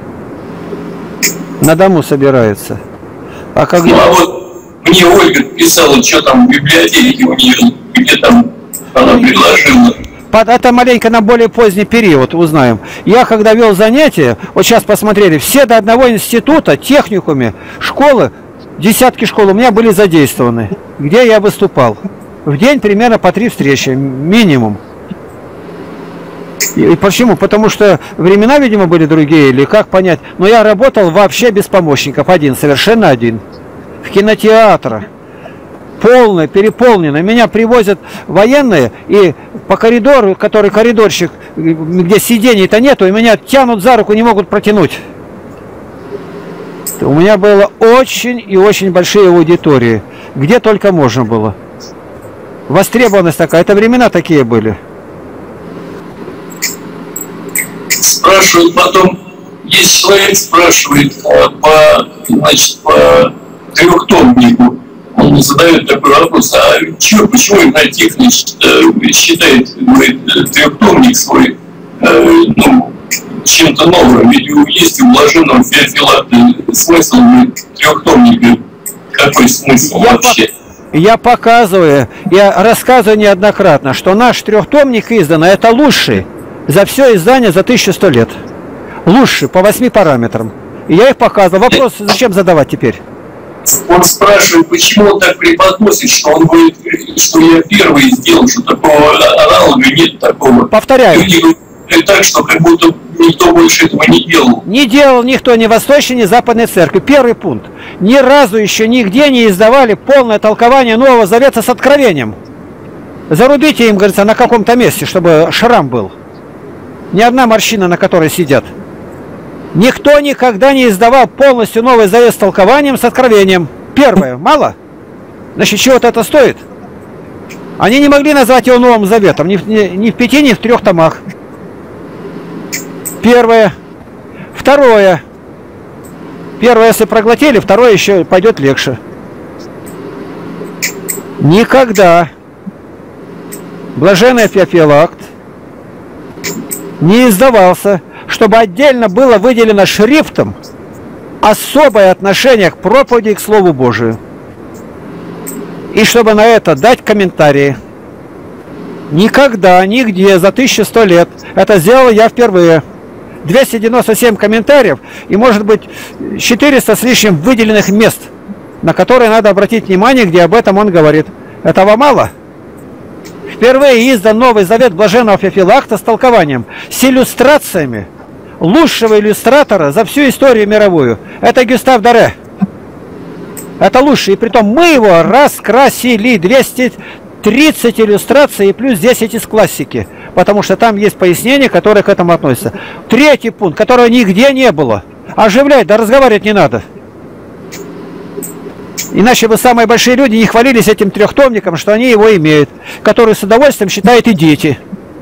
На дому собирается. А как... Ну, а вот мне Ольга писала, что там в библиотеке у нее, где там она предложила. Это маленько на более поздний период узнаем. Я когда вел занятия, вот сейчас посмотрели, все до одного института, техникуме, школы, десятки школ у меня были задействованы. Где я выступал? В день примерно по три встречи, минимум. И почему? Потому что времена, видимо, были другие, или как понять. Но я работал вообще без помощников, один, совершенно один. В кинотеатрах. Полное, переполнено. Меня привозят военные, и по коридору, который коридорщик, где сидений-то нету, и меня тянут за руку, не могут протянуть. У меня было очень и очень большие аудитории, где только можно было. Востребованность такая, это времена такие были. Спрашивают потом, есть человек спрашивает а, по, значит, по трехтомнику. Он задает такой вопрос, а чё, почему Игнатий Тихонович считает, говорит, трехтомник свой э, ну, чем-то новым? Ведь есть у блаженного Феофилакта смысл, говорит, трехтомника. Какой смысл я вообще? По... Я показываю, я рассказываю неоднократно, что наш трехтомник издан, это лучший за все издание за тысячу сто лет. Лучший по восьми параметрам. И я их показывал. Вопрос зачем задавать теперь? Он спрашивает, почему он так преподносит, что он говорит, что я первый сделал, что такого аналога нет такого. Повторяю. Люди говорят так, что как будто никто больше этого не делал. Не делал никто ни Восточной, ни Западной Церкви. Первый пункт. Ни разу еще нигде не издавали полное толкование Нового Завета с откровением. Зарубите им, говорится, на каком-то месте, чтобы шрам был. Ни одна морщина, на которой сидят. Никто никогда не издавал полностью Новый Завет с толкованием, с откровением. Первое. Мало? Значит, чего-то это стоит? Они не могли назвать его Новым Заветом. Ни в, ни, ни в пяти, ни в трех томах. Первое. Второе. Первое, если проглотили, второе еще пойдет легче. Никогда блаженный Феофилакт не издавался, чтобы отдельно было выделено шрифтом особое отношение к проповеди и к Слову Божию. И чтобы на это дать комментарии. Никогда, нигде за тысячу сто лет. Это сделал я впервые. двести девяносто семь комментариев и, может быть, четыреста с лишним выделенных мест, на которые надо обратить внимание, где об этом он говорит. Этого мало? Впервые издан Новый Завет блаженного Феофилакта с толкованием, с иллюстрациями лучшего иллюстратора за всю историю мировую. Это Гюстав Доре. Это лучший. И притом мы его раскрасили. двести тридцать иллюстраций и плюс десять из классики. Потому что там есть пояснения, которые к этому относятся. Третий пункт, которого нигде не было. оживлять, да разговаривать не надо. Иначе бы самые большие люди не хвалились этим трехтомником, что они его имеют, который с удовольствием считают и дети.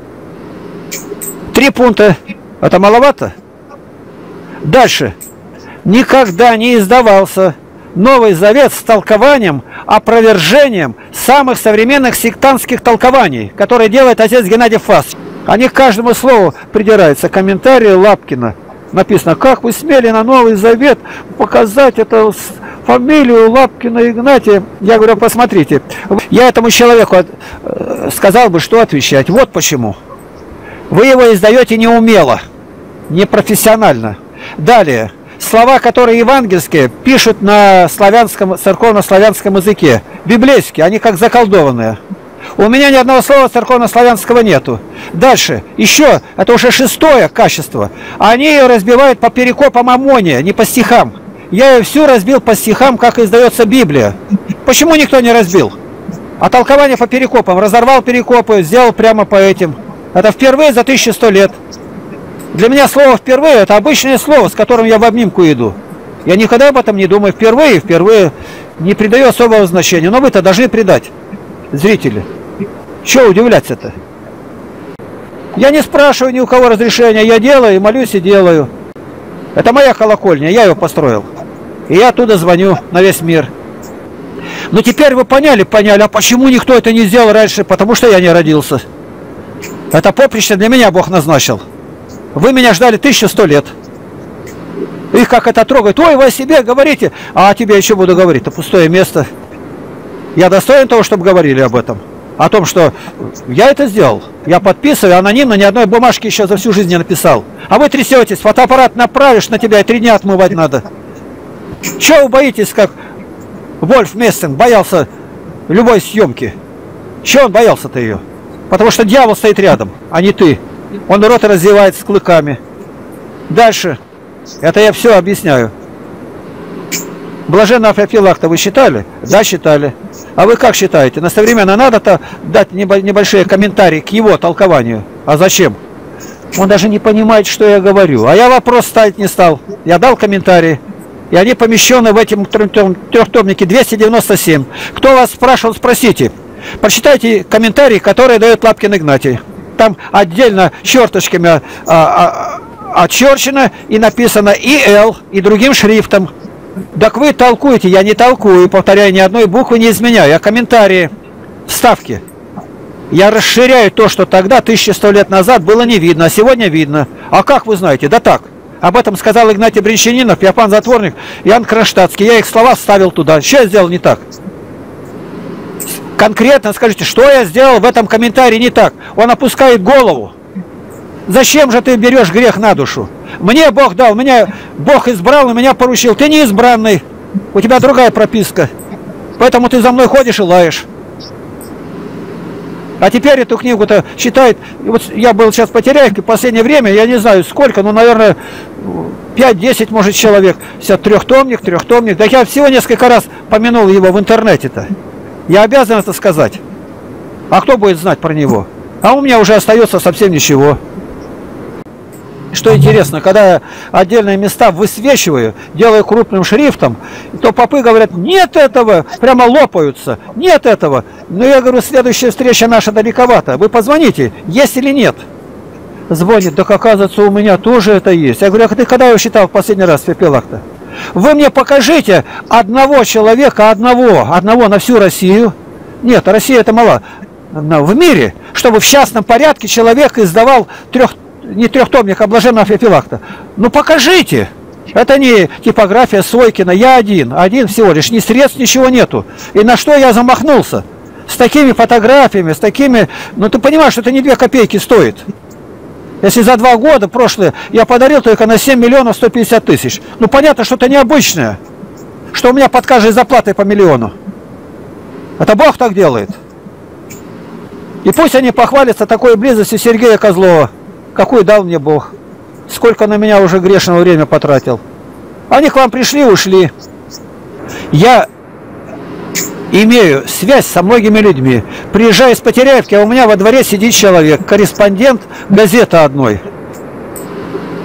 Три пункта. Это маловато? Дальше. Никогда не издавался Новый Завет с толкованием, опровержением самых современных сектантских толкований, которые делает отец Геннадий Фас. Они к каждому слову придираются. Комментарии Лапкина. Написано, как вы смели на Новый Завет показать это фамилию Лапкина Игнатия. Я говорю, посмотрите. Я этому человеку сказал бы, что отвечать. Вот почему. Вы его издаете неумело, непрофессионально. Далее. Слова, которые евангельские, пишут на славянском, церковно-славянском языке. Библейские, они как заколдованные. У меня ни одного слова церковно-славянского нету. Дальше. Еще, это уже шестое качество. Они ее разбивают по перекопам Амония, не по стихам. Я ее всю разбил по стихам, как издается Библия. Почему никто не разбил? А толкование по перекопам. Разорвал перекопы, сделал прямо по этим. Это впервые за тысячу сто лет. Для меня слово «впервые» — это обычное слово, с которым я в обнимку иду. Я никогда об этом не думаю. Впервые, впервые не придаю особого значения. Но вы-то должны придать, зрители. Чего удивляться-то? Я не спрашиваю ни у кого разрешения. Я делаю, молюсь и делаю. Это моя колокольня, я ее построил. И я оттуда звоню на весь мир. Но теперь вы поняли, поняли, а почему никто это не сделал раньше? Потому что я не родился. Это поприще для меня Бог назначил. Вы меня ждали тысячу сто лет. Их как это трогает. Ой, вы о себе говорите. А о тебе еще буду говорить. Это пустое место. Я достоин того, чтобы говорили об этом. О том, что я это сделал. Я подписываю анонимно, ни одной бумажки еще за всю жизнь не написал. А вы трясетесь, фотоаппарат направишь на тебя, и три дня отмывать надо. Чего вы боитесь, как Вольф Мессинг боялся любой съемки? Чего он боялся-то ее? Потому что дьявол стоит рядом, а не ты. Он рот развивает с клыками. Дальше. Это я все объясняю. Блаженного Феофилакта вы считали? Да, считали. А вы как считаете? На современно надо-то дать небольшие комментарии к его толкованию. А зачем? Он даже не понимает, что я говорю. А я вопрос ставить не стал. Я дал комментарии. И они помещены в этом трехтомнике двести девяносто семь. Кто вас спрашивал, спросите. Прочитайте комментарии, которые дает Лапкин Игнатий. Там отдельно черточками а, а, очерчено и написано и Л, и другим шрифтом. Так вы толкуете, я не толкую, повторяю, ни одной буквы не изменяю. Я комментарии, вставки. Я расширяю то, что тогда, тысячу сто лет назад, было не видно, а сегодня видно. А как вы знаете? Да так. Об этом сказал Игнатий Бринчанинов, Иоанн Затворник, Иоанн Кронштадтский. Я их слова вставил туда. Что я сделал не так? Конкретно скажите, что я сделал в этом комментарии не так? Он опускает голову. Зачем же ты берешь грех на душу? Мне Бог дал, меня Бог избрал, и меня поручил. Ты не избранный, у тебя другая прописка. Поэтому ты за мной ходишь и лаешь. А теперь эту книгу-то читает... Вот я был сейчас по Теряевке, в последнее время, я не знаю сколько, но, наверное, пять-десять, может, человек. Все трехтомник, трехтомник. Да я всего несколько раз помянул его в интернете-то. Я обязан это сказать. А кто будет знать про него? А у меня уже остается совсем ничего. Что интересно, когда я отдельные места высвечиваю, делаю крупным шрифтом, то попы говорят, нет этого, прямо лопаются, нет этого. Но я говорю, следующая встреча наша далековато, вы позвоните, есть или нет? Звонит, так оказывается, у меня тоже это есть. Я говорю, а ты когда его считал в последний раз, Феофилакта? Вы мне покажите одного человека, одного, одного на всю Россию. Нет, Россия это мало. В мире, чтобы в частном порядке человек издавал трех, не трехтомник, а Блаженного Феофилакта. Ну покажите. Это не типография Сойкина. Я один, один всего лишь. Ни средств, ничего нету. И на что я замахнулся? С такими фотографиями, с такими... Ну ты понимаешь, что это не две копейки стоит. Если за два года прошлые я подарил только на семь миллионов сто пятьдесят тысяч. Ну понятно, что это необычное. Что у меня под каждой заплатой по миллиону. Это Бог так делает. И пусть они похвалятся такой близостью Сергея Козлова. Какой дал мне Бог. Сколько на меня уже грешного время потратил. Они к вам пришли, ушли. Я имею связь со многими людьми. Приезжаю из Потеряевки, а у меня во дворе сидит человек, корреспондент газеты одной.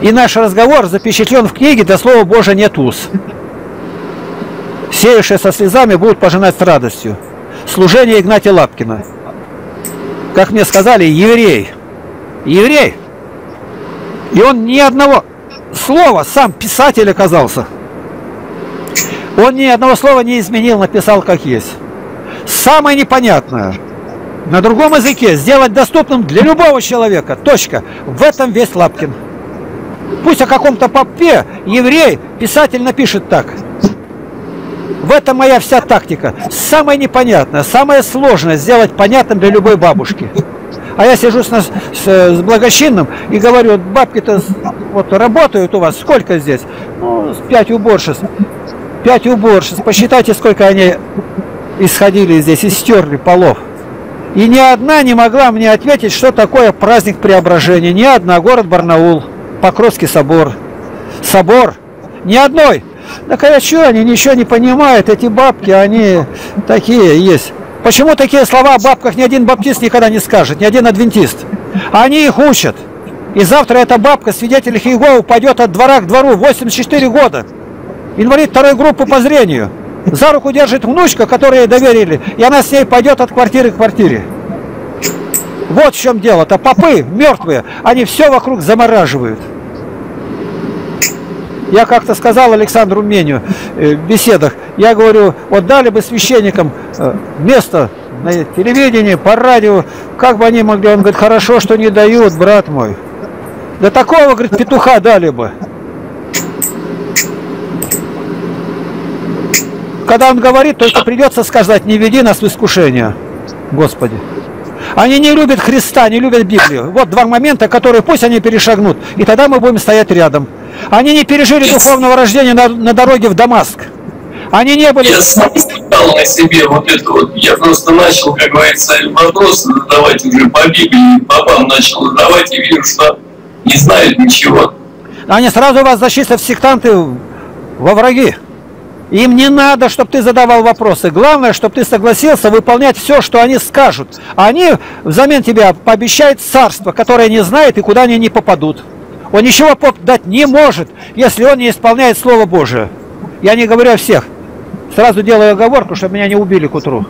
И наш разговор запечатлен в книге «Да Слово Божие нет уз». Сеявшие со слезами будут пожинать с радостью. Служение Игнатия Лапкина. Как мне сказали, еврей. Еврей. И он ни одного слова, сам писатель оказался. Он ни одного слова не изменил, написал как есть. Самое непонятное. На другом языке сделать доступным для любого человека. Точка. В этом весь Лапкин. Пусть о каком-то попе еврей, писатель напишет так. В этом моя вся тактика. Самое непонятное, самое сложное сделать понятным для любой бабушки. А я сижу с, с, с благочинным и говорю, вот бабки-то вот работают у вас, сколько здесь? Ну, пять уборщиц. Пять уборщиц. Посчитайте, сколько они исходили здесь и стерли полов. И ни одна не могла мне ответить, что такое праздник Преображения. Ни одна. Город Барнаул. Покровский собор. Собор. Ни одной. Так а что, они ничего не понимают, эти бабки, они такие есть. Почему такие слова о бабках ни один баптист никогда не скажет, ни один адвентист? Они их учат. И завтра эта бабка, свидетель Иеговы, пойдет от двора к двору, восемьдесят четыре года. Инвалид второй группы по зрению. За руку держит внучка, которую ей доверили, и она с ней пойдет от квартиры к квартире. Вот в чем дело-то. Попы мертвые, они все вокруг замораживают. Я как-то сказал Александру Меню в беседах, я говорю, вот дали бы священникам место на телевидении, по радио, как бы они могли, он говорит, хорошо, что не дают, брат мой. Да такого, говорит, петуха дали бы. Когда он говорит, только придется сказать, не веди нас в искушение, Господи. Они не любят Христа, не любят Библию. Вот два момента, которые пусть они перешагнут, и тогда мы будем стоять рядом. Они не пережили духовного рождения на, на дороге в Дамаск. Они не были... Я сам испытал на себе вот это вот. Я просто начал, как говорится, вопросы задавать уже по Библии, попам начал задавать, и вижу, что не знают ничего. Они сразу вас зачислят в сектанты во враги. Им не надо, чтобы ты задавал вопросы. Главное, чтобы ты согласился выполнять все, что они скажут. А они взамен тебя пообещают царство, которое не знает и куда они не попадут. Он ничего дать не может, если он не исполняет Слово Божие. Я не говорю о всех. Сразу делаю оговорку, чтобы меня не убили к утру.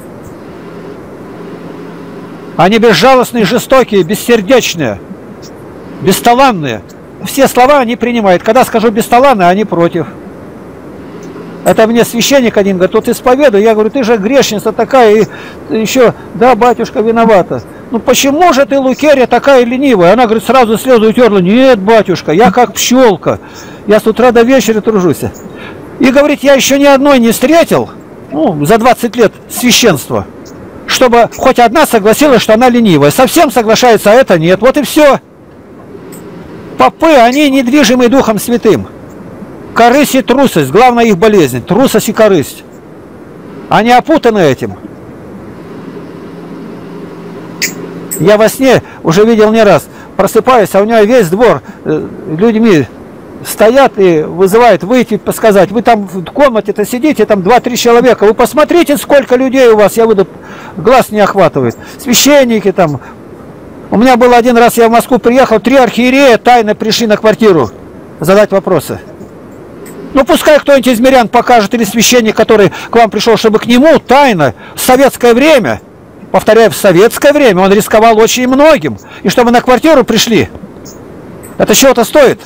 Они безжалостные, жестокие, бессердечные, бесталанные. Все слова они принимают. Когда скажу бесталанные, они против. Это мне священник один говорит, вот исповедуй. Я говорю, ты же грешница такая, и еще, да, батюшка, виновата. Ну почему же ты, Лукерья, такая ленивая? Она, говорит, сразу слезы утерла. Нет, батюшка, я как пчелка. Я с утра до вечера тружусь. И говорит, я еще ни одной не встретил, ну, за двадцать лет священства, чтобы хоть одна согласилась, что она ленивая. Совсем соглашается, а это нет. Вот и все. Попы, они недвижимы Духом Святым. Корысть и трусость, главная их болезнь. Трусость и корысть. Они опутаны этим. Я во сне уже видел не раз. Просыпаюсь, а у меня весь двор э, людьми стоят и вызывают выйти, посказать. Вы там в комнате-то сидите, там два-три человека. Вы посмотрите, сколько людей у вас. Я выйду, глаз не охватывает. Священники там. У меня был один раз, я в Москву приехал, три архиерея тайно пришли на квартиру задать вопросы. Ну, пускай кто-нибудь из мирян покажет, или священник, который к вам пришел, чтобы к нему тайно, в советское время, повторяю, в советское время, он рисковал очень многим, и чтобы на квартиру пришли. Это чего-то стоит?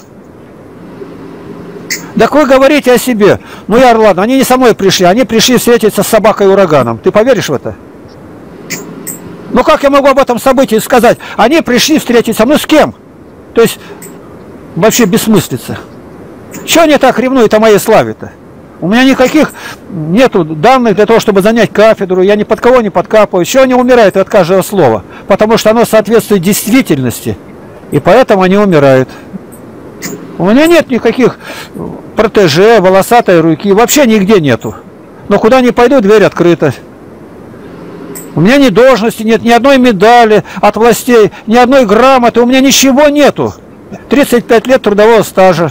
Так вы говорите о себе. Ну, я, ладно, они не со мной пришли, они пришли встретиться с собакой ураганом. Ты поверишь в это? Ну, как я могу об этом событии сказать? Они пришли встретиться, ну, с кем? То есть, вообще бессмыслица. Чего они так ревнуют о моей славе-то? У меня никаких нету данных для того, чтобы занять кафедру. Я ни под кого не подкапываю. Чего они умирают от каждого слова? Потому что оно соответствует действительности. И поэтому они умирают. У меня нет никаких протеже, волосатой руки. Вообще нигде нету. Но куда ни пойду, дверь открыта. У меня ни должности нет, ни одной медали от властей, ни одной грамоты. У меня ничего нету. тридцать пять лет трудового стажа.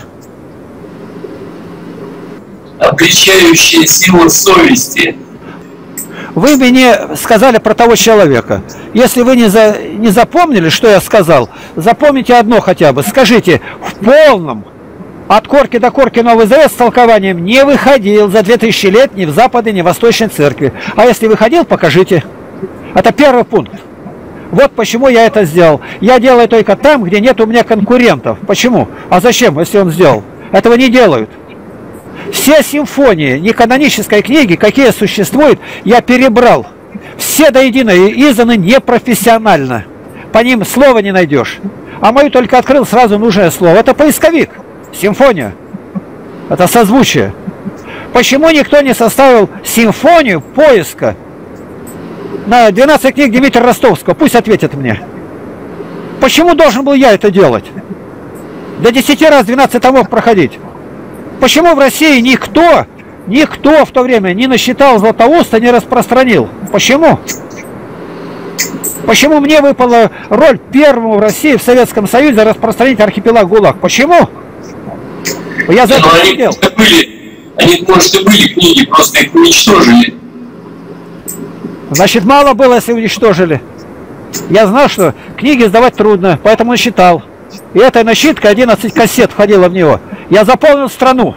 Обличающая сила совести. Вы мне сказали про того человека. Если вы не, за, не запомнили, что я сказал, запомните одно хотя бы. Скажите, в полном, от корки до корки Новый Завет с толкованием не выходил за две тысячи лет ни в Западной, ни в Восточной Церкви. А если выходил, покажите. Это первый пункт. Вот почему я это сделал. Я делаю только там, где нет у меня конкурентов. Почему? А зачем, если он сделал? Этого не делают. Все симфонии неканонической книги, какие существуют, я перебрал. Все до единой изданы непрофессионально. По ним слова не найдешь. А мою только открыл сразу нужное слово. Это поисковик. Симфония. Это созвучие. Почему никто не составил симфонию поиска на двенадцать книг Дмитрия Ростовского? Пусть ответит мне. Почему должен был я это делать? До десяти раз двенадцать томов проходить. Почему в России никто, никто в то время не насчитал Златоуста, не распространил? Почему? Почему мне выпала роль первому в России, в Советском Союзе, распространить архипелаг ГУЛАГ? Почему? Я за это ну, не они, делал. были, они, может, и были книги, просто их уничтожили. Значит, мало было, если уничтожили. Я знал, что книги сдавать трудно, поэтому насчитал. И этой насчиткой одиннадцать кассет входило в него. Я заполнил страну.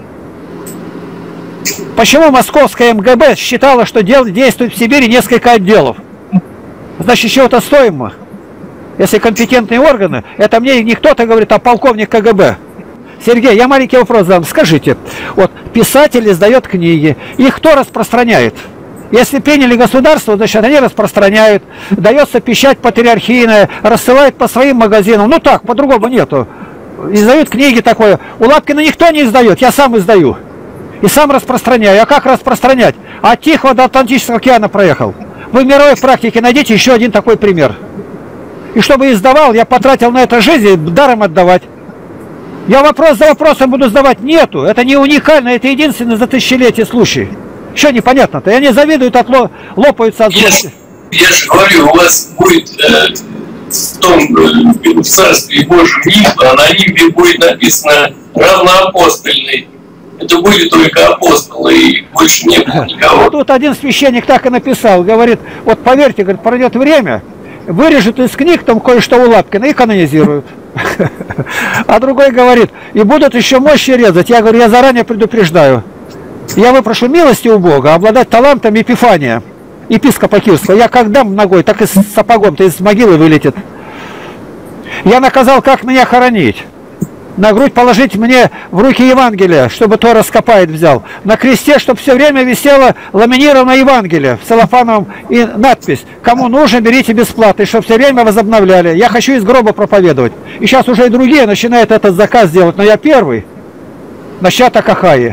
Почему московская МГБ считала, что дел, действует в Сибири несколько отделов? Значит, чего-то стоимо. Если компетентные органы, это мне не кто-то говорит, а полковник КГБ. Сергей, я маленький вопрос задам. Скажите, вот писатель издает книги, их кто распространяет? Если приняли государство, значит, они распространяют. Дается печать патриархийная, рассылают по своим магазинам. Ну так, по-другому нету. Издают книги такое. У Лапкина никто не издает, я сам издаю. И сам распространяю. А как распространять? От Тихого до Атлантического океана проехал. Вы в мировой практике найдите еще один такой пример. И чтобы издавал, я потратил на это жизнь, даром отдавать. Я вопрос за вопросом буду задавать. Нету. Это не уникально, это единственный за тысячелетие случай. Что непонятно-то? И они завидуют, отло... лопаются от злости. Я, я же говорю, у вас будет э, в том э, в Царстве Божьем нимбе, а на нимбе будет написано равноапостольный. Это будет только апостолы, и больше не было никого. А тут один священник так и написал, говорит, вот поверьте, говорит, пройдет время, вырежут из книг там кое-что у Лапкина и канонизируют. А другой говорит, и будут еще мощи резать. Я говорю, я заранее предупреждаю. Я выпрошу милости у Бога, обладать талантом Епифания, епископа Киевского. Я как дам ногой, так и с сапогом-то из могилы вылетит. Я наказал, как меня хоронить. На грудь положить мне в руки Евангелие, чтобы то раскопает взял. На кресте, чтобы все время висело ламинированное Евангелие в целлофановом и надпись. Кому нужно, берите бесплатно, и чтобы все время возобновляли. Я хочу из гроба проповедовать. И сейчас уже и другие начинают этот заказ делать, но я первый. Насчет Акахаи.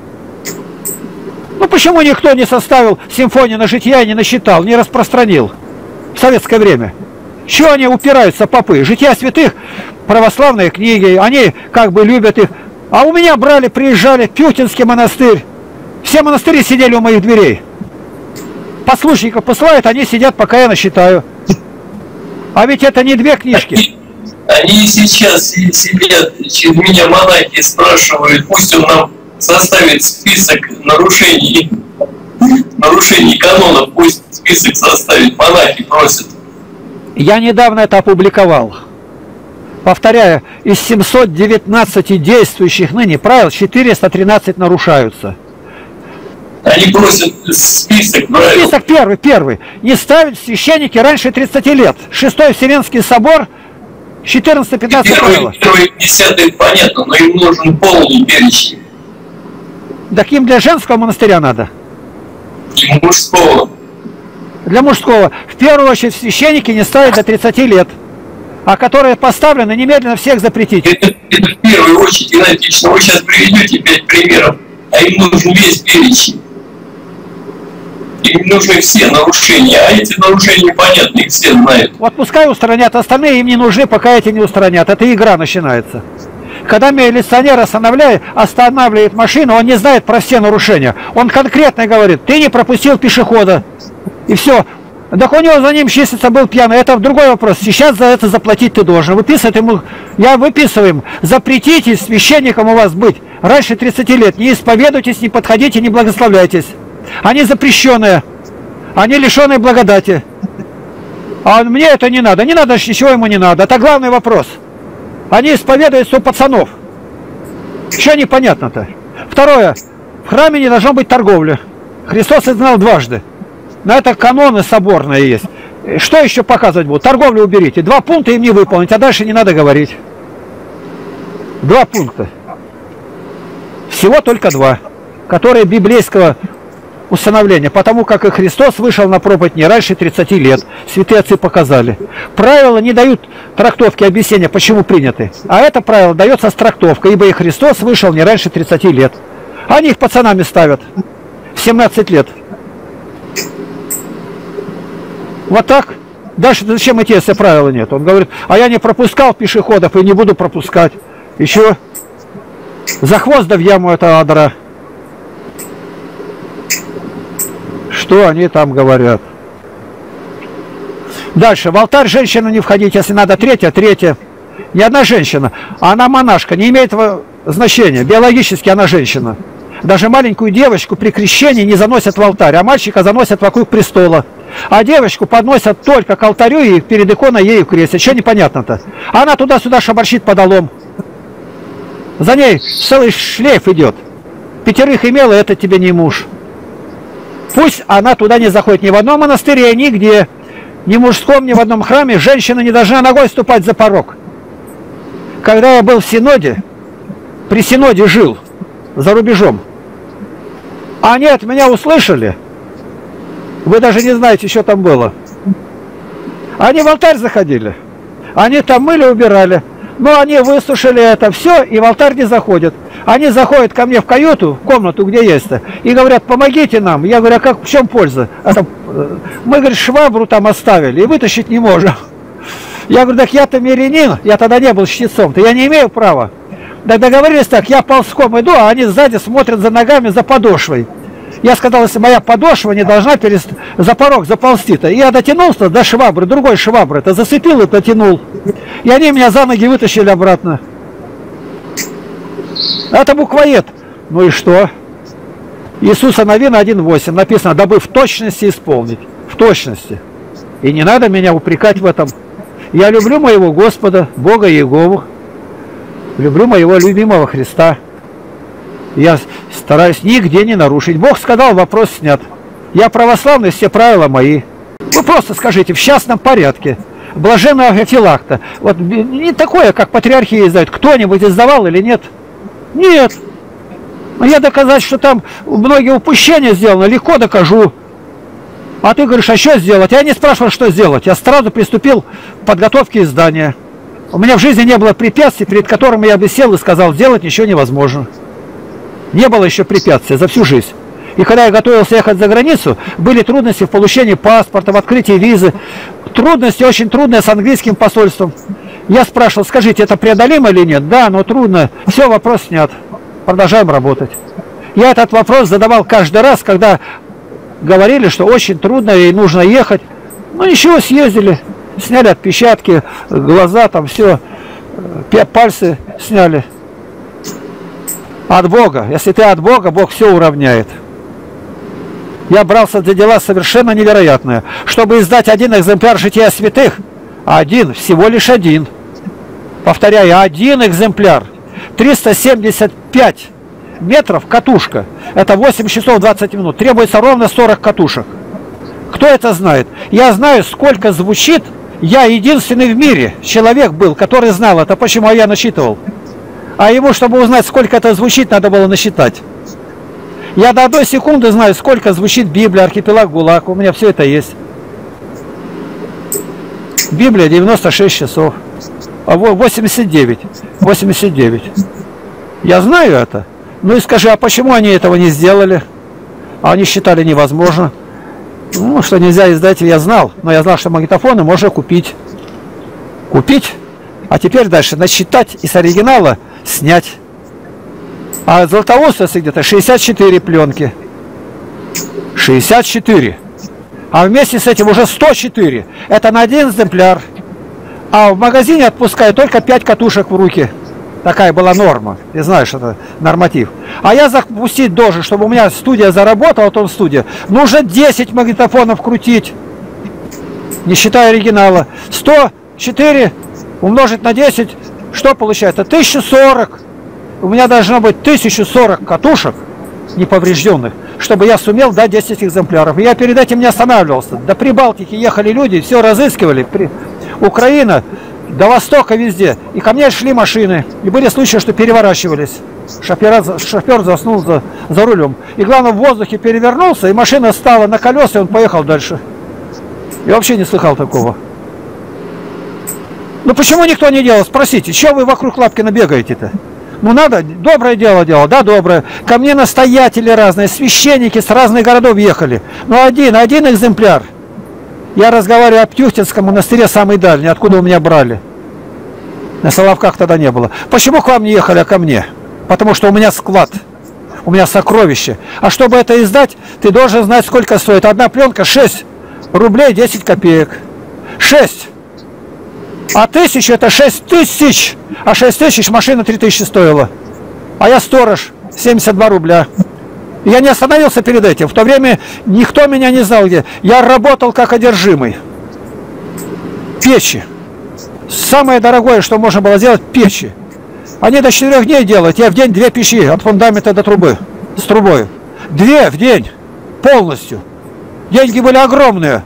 Ну почему никто не составил симфонию на жития и не насчитал, не распространил в советское время? Чего они упираются, попы? Жития святых, православные книги, они как бы любят их. А у меня брали, приезжали, Пютинский монастырь. Все монастыри сидели у моих дверей. Послушников посылают, они сидят, пока я насчитаю. А ведь это не две книжки. Они сейчас сидят, через меня монахи спрашивают, пусть он нам составит список нарушений, нарушений канонов, пусть список составит, монахи просят. Я недавно это опубликовал. Повторяю, из семисот девятнадцати действующих ныне правил четыреста тринадцать нарушаются. Они просят список правил. Список первый, первый. Не ставить священники раньше тридцати лет. Шестой Вселенский собор, четырнадцатое-пятнадцатое правило. Первый, десятый, понятно, но им нужен полный перечень. Так им для женского монастыря надо? Для мужского. Для мужского. В первую очередь священники не ставят до тридцати лет. А которые поставлены, немедленно всех запретить. Это, это в первую очередь, Геннадий Ильич, вы сейчас приведете пять примеров, а им нужен весь перечень. Им нужны все нарушения, а эти нарушения непонятны, их все знают. Вот пускай устранят, остальные им не нужны, пока эти не устранят. Это игра начинается. Когда милиционер останавливает, останавливает машину, он не знает про все нарушения. Он конкретно говорит, ты не пропустил пешехода. И все. Так у него за ним числится, был пьяный. Это другой вопрос. Сейчас за это заплатить ты должен. Выписывает ему, я выписываем, запретите священникам у вас быть раньше тридцати лет. Не исповедуйтесь, не подходите, не благословляйтесь. Они запрещенные. Они лишены благодати. А мне это не надо. Не надо, ничего ему не надо. Это главный вопрос. Они исповедуются у пацанов. Что непонятно-то? Второе. В храме не должно быть торговли. Христос это знал дважды. На это каноны соборные есть. Что еще показывать будут? Торговлю уберите. Два пункта им не выполнить, а дальше не надо говорить. Два пункта. Всего только два. Которые библейского установления. Потому как и Христос вышел на проповедь не раньше тридцати лет. Святые отцы показали. Правила не дают трактовки, объяснения, почему приняты. А это правило дается с трактовкой. Ибо и Христос вышел не раньше тридцати лет. Они их пацанами ставят. В семнадцать лет. Вот так. Дальше зачем идти, если правила нет? Он говорит, а я не пропускал пешеходов и не буду пропускать. Еще за хвост да в яму это адра. Что они там говорят? Дальше. В алтарь женщина не входить, если надо третья, третья. Ни одна женщина. Она монашка, не имеет значения. Биологически она женщина. Даже маленькую девочку при крещении не заносят в алтарь, а мальчика заносят вокруг престола. А девочку подносят только к алтарю и перед иконой ею крестят. Что непонятно-то? Она туда-сюда шабарщит подолом. За ней целый шлейф идет. Пятерых имела, это тебе не муж. Пусть она туда не заходит ни в одном монастыре, нигде. Ни в мужском, ни в одном храме женщина не должна ногой ступать за порог. Когда я был в Синоде, при Синоде жил, за рубежом, они от меня услышали. Вы даже не знаете, что там было. Они в алтарь заходили. Они там мыли, убирали. Но они выслушали это все и в алтарь не заходят. Они заходят ко мне в каюту, в комнату, где есть-то, и говорят, помогите нам. Я говорю, а как, в чем польза? Это, мы, говорит, швабру там оставили и вытащить не можем. Я говорю, так я-то мирянин, я тогда не был чтецом-то, я не имею права. Так договорились так, я ползком иду, а они сзади смотрят за ногами, за подошвой. Я сказал, если моя подошва не должна перест... за порог заползти-то. И я дотянулся до швабры, другой швабры, это зацепил и дотянул. И они меня за ноги вытащили обратно. Это буквоед. Ну и что? Иисуса Новина один восемь написано, дабы в точности исполнить. В точности. И не надо меня упрекать в этом. Я люблю моего Господа, Бога Иегову. Люблю моего любимого Христа. Я стараюсь нигде не нарушить. Бог сказал, вопрос снят. Я православный, все правила мои. Вы просто скажите, в частном порядке. Блаженного Агафилакта. Вот не такое, как патриархия издает. Кто-нибудь издавал или нет? Нет. Но я доказать, что там многие упущения сделаны, легко докажу. А ты говоришь, а что сделать? Я не спрашивал, что сделать. Я сразу приступил к подготовке издания. У меня в жизни не было препятствий, перед которыми я бы сел и сказал, сделать ничего невозможно. Не было еще препятствий за всю жизнь. И когда я готовился ехать за границу, были трудности в получении паспорта, в открытии визы. Трудности очень трудные с английским посольством. Я спрашивал, скажите, это преодолимо или нет? Да, но трудно. Все, вопрос снят. Продолжаем работать. Я этот вопрос задавал каждый раз, когда говорили, что очень трудно и нужно ехать. Ну ничего, съездили. Сняли отпечатки, глаза, там все, пальцы сняли. От Бога. Если ты от Бога, Бог все уравняет. Я брался за дела совершенно невероятные. Чтобы издать один экземпляр «Жития святых», один, всего лишь один. Повторяю, один экземпляр. триста семьдесят пять метров катушка. Это восемь часов двадцать минут. Требуется ровно сорок катушек. Кто это знает? Я знаю, сколько звучит. Я единственный в мире человек был, который знал это. Почему я насчитывал? А ему, чтобы узнать, сколько это звучит, надо было насчитать. Я до одной секунды знаю, сколько звучит Библия, архипелаг ГУЛАГ. У меня все это есть. Библия девяносто шесть часов. А восемьдесят девять. восемьдесят девять. Я знаю это. Ну и скажи, а почему они этого не сделали? А они считали невозможно. Ну, что нельзя издать, я знал. Но я знал, что магнитофоны можно купить. Купить? А теперь дальше насчитать и с оригинала снять. А Златоуста где-то шестьдесят четыре пленки. шестьдесят четыре. А вместе с этим уже сто четыре. Это на один экземпляр. А в магазине отпускают только пять катушек в руки. Такая была норма. Ты знаешь, это норматив. А я запустить должен, чтобы у меня студия заработала, то студия. Нужно десять магнитофонов крутить. Не считая оригинала. сто четыре умножить на десять. Что получается? тысяча сорок. У меня должно быть тысяча сорок катушек неповрежденных, чтобы я сумел дать десять экземпляров. Я перед этим не останавливался. До Прибалтики ехали люди, все разыскивали. При... Украина, до Востока везде. И ко мне шли машины. И были случаи, что переворачивались. Шофер, шофер заснул за, за рулем. И главное, в воздухе перевернулся, и машина стала на колеса, и он поехал дальше. Я вообще не слыхал такого. Ну почему никто не делал? Спросите, что вы вокруг Лапкина бегаете-то? Ну надо, доброе дело делал, да, доброе. Ко мне настоятели разные, священники с разных городов ехали. Ну один, один экземпляр. Я разговариваю о Птюхтинском монастыре, самый дальний, откуда у меня брали. На Соловках тогда не было. Почему к вам не ехали, а ко мне? Потому что у меня склад, у меня сокровище. А чтобы это издать, ты должен знать, сколько стоит. Одна пленка шесть рублей десять копеек. шесть. А тысяча это шесть тысяч. А шесть тысяч машина три тысячи стоила. А я сторож, семьдесят два рубля. Я не остановился перед этим. В то время никто меня не знал где. Я работал как одержимый. Печи. Самое дорогое, что можно было сделать, печи. Они до четырех дней делают. Я в день две печи от фундамента до трубы. С трубой. Две в день. Полностью. Деньги были огромные.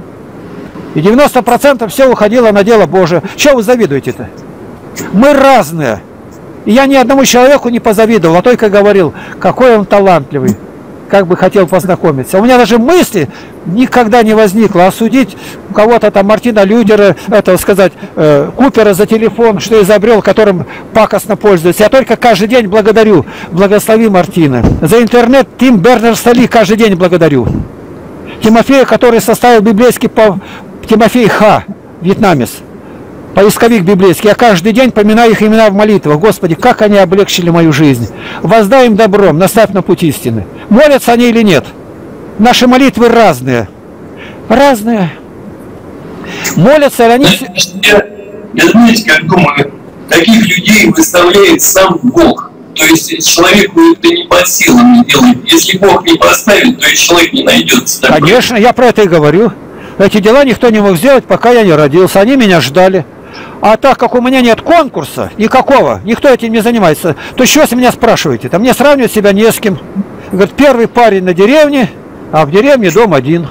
И девяносто процентов все уходило на дело Божие. Чего вы завидуете-то? Мы разные. И я ни одному человеку не позавидовал, а только говорил, какой он талантливый. Как бы хотел познакомиться. У меня даже мысли никогда не возникло осудить кого-то там, Мартина Людера, это сказать, э, Купера за телефон, что изобрел, которым пакостно пользуется. Я только каждый день благодарю, благослови Мартина. За интернет Тим Бернерс-Ли каждый день благодарю. Тимофея, который составил библейский по... Тимофей Ха, вьетнамец, поисковик библейский. Я каждый день поминаю их имена в молитвах. Господи, как они облегчили мою жизнь. Воздай им добром, наставь на путь истины. Молятся они или нет? Наши молитвы разные. Разные. Молятся ли они... Я, я знаете, как думаю, таких людей выставляет сам Бог. То есть человеку это не под силам делать. Если Бог не поставит, то и человек не найдется. Такой. Конечно, я про это и говорю. Эти дела никто не мог сделать, пока я не родился. Они меня ждали. А так как у меня нет конкурса никакого, никто этим не занимается, то что с меня спрашиваете? Там мне сравнивать себя не с кем. Говорит, первый парень на деревне, а в деревне дом один.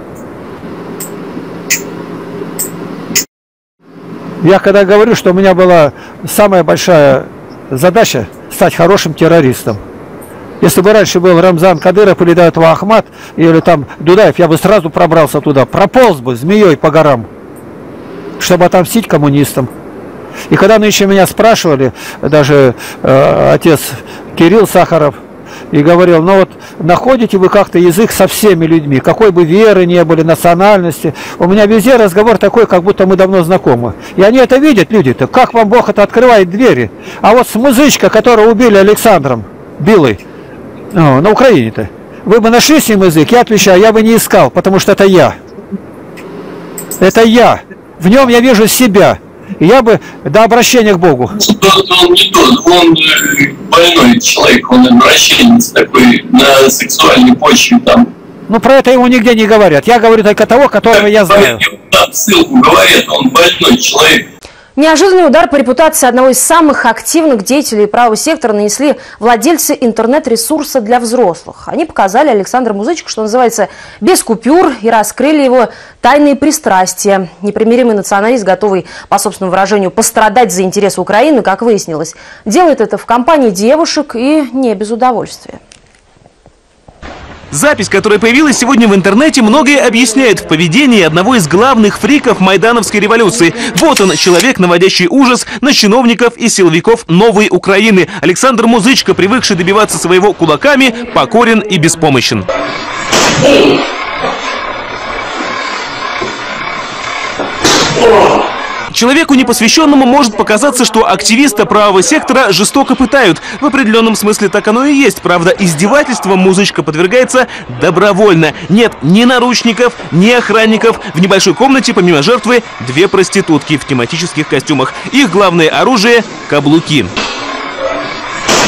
Я когда говорю, что у меня была самая большая задача стать хорошим террористом. Если бы раньше был Рамзан Кадыров или до этого Ахмат, или там Дудаев, я бы сразу пробрался туда, прополз бы змеей по горам, чтобы отомстить коммунистам. И когда нынче меня спрашивали, даже э, отец Кирилл Сахаров, и говорил, ну вот находите вы как-то язык со всеми людьми, какой бы веры не были, национальности. У меня везде разговор такой, как будто мы давно знакомы. И они это видят, люди-то, как вам Бог это открывает двери. А вот с музычка, которую убили Александром Билой, ну, на Украине-то, вы бы нашли с ним язык? Я отвечаю, я бы не искал, потому что это я. Это я. В нем я вижу себя. И я бы до обращения к Богу. Он не тот, он больной человек, он обращенец такой на сексуальной почве там. Ну про это ему нигде не говорят. Я говорю только того, которого я знаю. Там ссылку говорят, он больной человек. Неожиданный удар по репутации одного из самых активных деятелей правого сектора нанесли владельцы интернет-ресурса для взрослых. Они показали Александру Музычку, что называется, без купюр и раскрыли его тайные пристрастия. Непримиримый националист, готовый, по собственному выражению, пострадать за интересы Украины, как выяснилось, делает это в компании девушек и не без удовольствия. Запись, которая появилась сегодня в интернете, многое объясняет в поведении одного из главных фриков майдановской революции. Вот он, человек, наводящий ужас на чиновников и силовиков новой Украины. Александр Музычка, привыкший добиваться своего кулаками, покорен и беспомощен. Человеку непосвященному может показаться, что активиста правого сектора жестоко пытают. В определенном смысле так оно и есть. Правда, издевательствам Музычка подвергается добровольно. Нет ни наручников, ни охранников. В небольшой комнате, помимо жертвы, две проститутки в тематических костюмах. Их главное оружие – каблуки.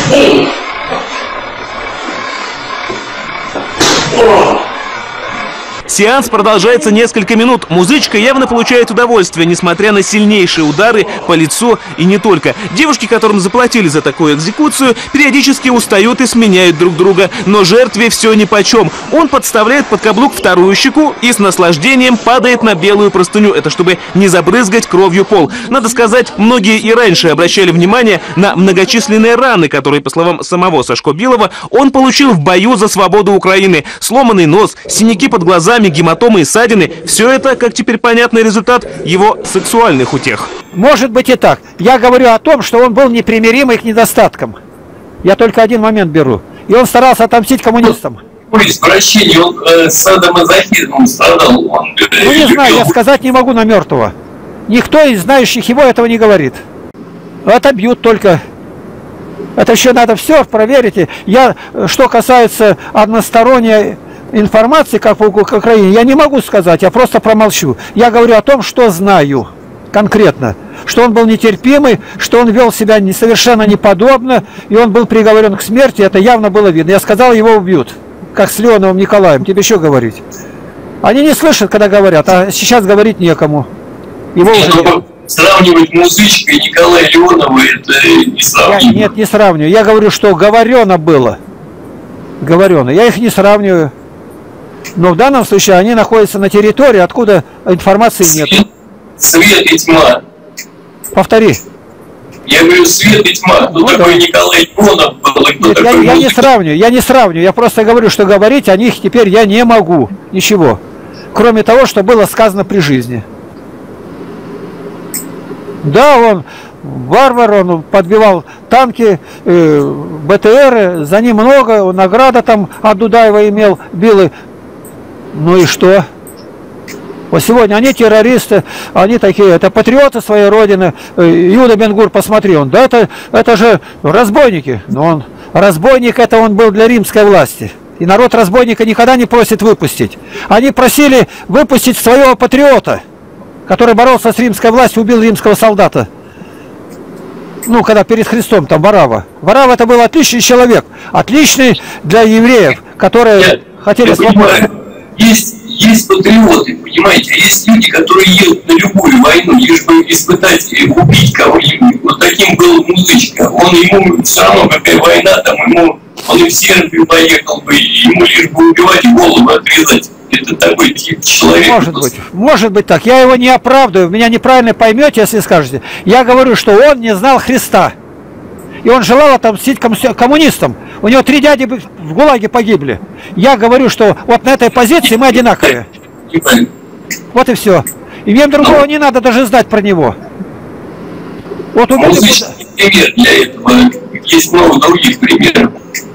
Сеанс продолжается несколько минут. Музычка явно получает удовольствие, несмотря на сильнейшие удары по лицу и не только. Девушки, которым заплатили за такую экзекуцию, периодически устают и сменяют друг друга. Но жертве все нипочем. Он подставляет под каблук вторую щеку и с наслаждением падает на белую простыню. Это чтобы не забрызгать кровью пол. Надо сказать, многие и раньше обращали внимание на многочисленные раны, которые, по словам самого Сашко Билова, он получил в бою за свободу Украины. Сломанный нос, синяки под глазами, гематомы и ссадины – все это, как теперь понятный результат его сексуальных утех. Может быть и так. Я говорю о том, что он был непримиримый к недостаткам. Я только один момент беру. И он старался отомстить коммунистам. По извращению, он э, садомазохизмом страдал. Он, э, ну не любил... знаю, я сказать не могу на мертвого. Никто из знающих его этого не говорит. Это бьют только. Это еще надо все проверить. Я, что касается односторонней информации, как по Украине, я не могу сказать, я просто промолчу. Я говорю о том, что знаю конкретно. Что он был нетерпимый, что он вел себя не, совершенно неподобно, и он был приговорен к смерти, это явно было видно. Я сказал, его убьют, как с Леоновым Николаем, тебе еще говорить. Они не слышат, когда говорят, а сейчас говорить некому. Его уже нет. Сравнивать Музычка и Николая Леонова, это не сравнивать. Нет, не сравниваю. Я говорю, что говорено было. Говорено. Я их не сравниваю. Но в данном случае они находятся на территории, откуда информации свет, нет. Свет и тьма. Повтори. Я говорю, свет и тьма. Кто ну, такой да. Николай Леонов был, и кто нет, такой я, я не сравниваю, я не сравниваю. Я просто говорю, что говорить о них теперь я не могу. Ничего. Кроме того, что было сказано при жизни. Да, он варвар, он подбивал танки, э, БТРы, за ним много, награда там от Дудаева имел, Билы. Ну и что? Вот сегодня они террористы, они такие, это патриоты своей родины. Иуда Бен-Гур, посмотри, он, да, это, это же разбойники. Но он, разбойник, это он был для римской власти. И народ разбойника никогда не просит выпустить. Они просили выпустить своего патриота, который боролся с римской властью, убил римского солдата. Ну, когда перед Христом, там, Варава. Варава это был отличный человек, отличный для евреев, которые я, хотели... Я есть, есть патриоты, понимаете, есть люди, которые едут на любую войну, лишь бы испытать и убить кого-нибудь. Вот таким был Музычка. Он ему все равно, какая война, там ему, он и в Сербию поехал бы, ему лишь бы убивать и голову отрезать. Это такой тип человека. Может быть, может быть так. Я его не оправдываю, меня неправильно поймете, если скажете. Я говорю, что он не знал Христа. И он желал отомстить коммунистам. У него три дяди в ГУЛАГе погибли. Я говорю, что вот на этой позиции мы одинаковые. Вот и все. И мне другого не надо даже знать про него. Вот у меня... пример для этого. Есть много других примеров.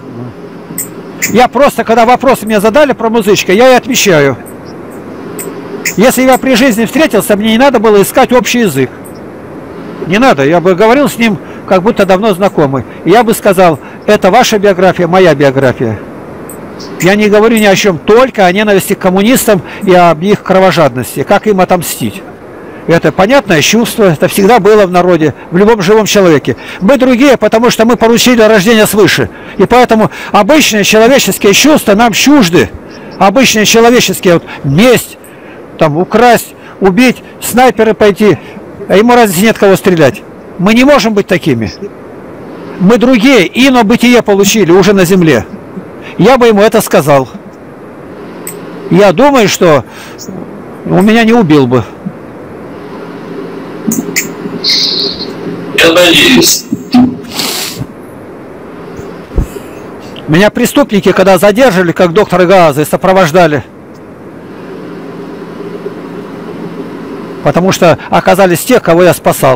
Я просто, когда вопросы мне задали про Музычка, я и отвечаю. Если я при жизни встретился, мне не надо было искать общий язык. Не надо, я бы говорил с ним, как будто давно знакомый. И я бы сказал, это ваша биография, моя биография. Я не говорю ни о чем, только о ненависти к коммунистам и об их кровожадности, как им отомстить. Это понятное чувство, это всегда было в народе, в любом живом человеке. Мы другие, потому что мы получили рождение свыше. И поэтому обычные человеческие чувства нам чужды. Обычные человеческие, вот, месть, там, украсть, убить, снайперы пойти, а ему разве нет кого стрелять? Мы не можем быть такими. Мы другие, ино бытие получили уже на земле. Я бы ему это сказал. Я думаю, что у меня не убил бы. Я надеюсь. Меня преступники, когда задерживали, как доктора Гааза, сопровождали. Потому что оказались те, кого я спасал.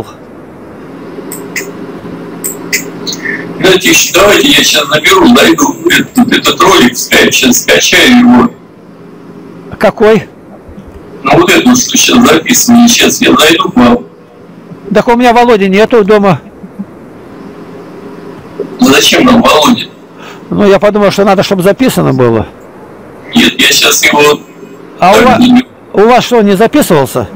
Игнатьевич, давайте я сейчас наберу, найду этот, этот ролик, сейчас скачаю его. Какой? Ну вот это, что сейчас записано, сейчас я найду к вам. Так у меня Володи нету дома. Зачем нам Володя? Ну, я подумал, что надо, чтобы записано было. Нет, я сейчас его... А у вас, у вас что, не записывался?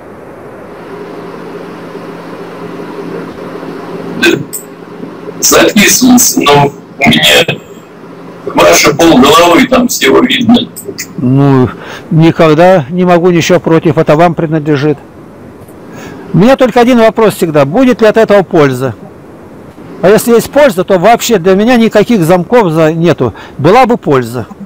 Да. Записывался, но У меня ваша полголовы там всего видно. Ну, никогда не могу ничего против, это вам принадлежит. У меня только один вопрос всегда, будет ли от этого польза? А если есть польза, то вообще для меня никаких замков нету. Была бы польза.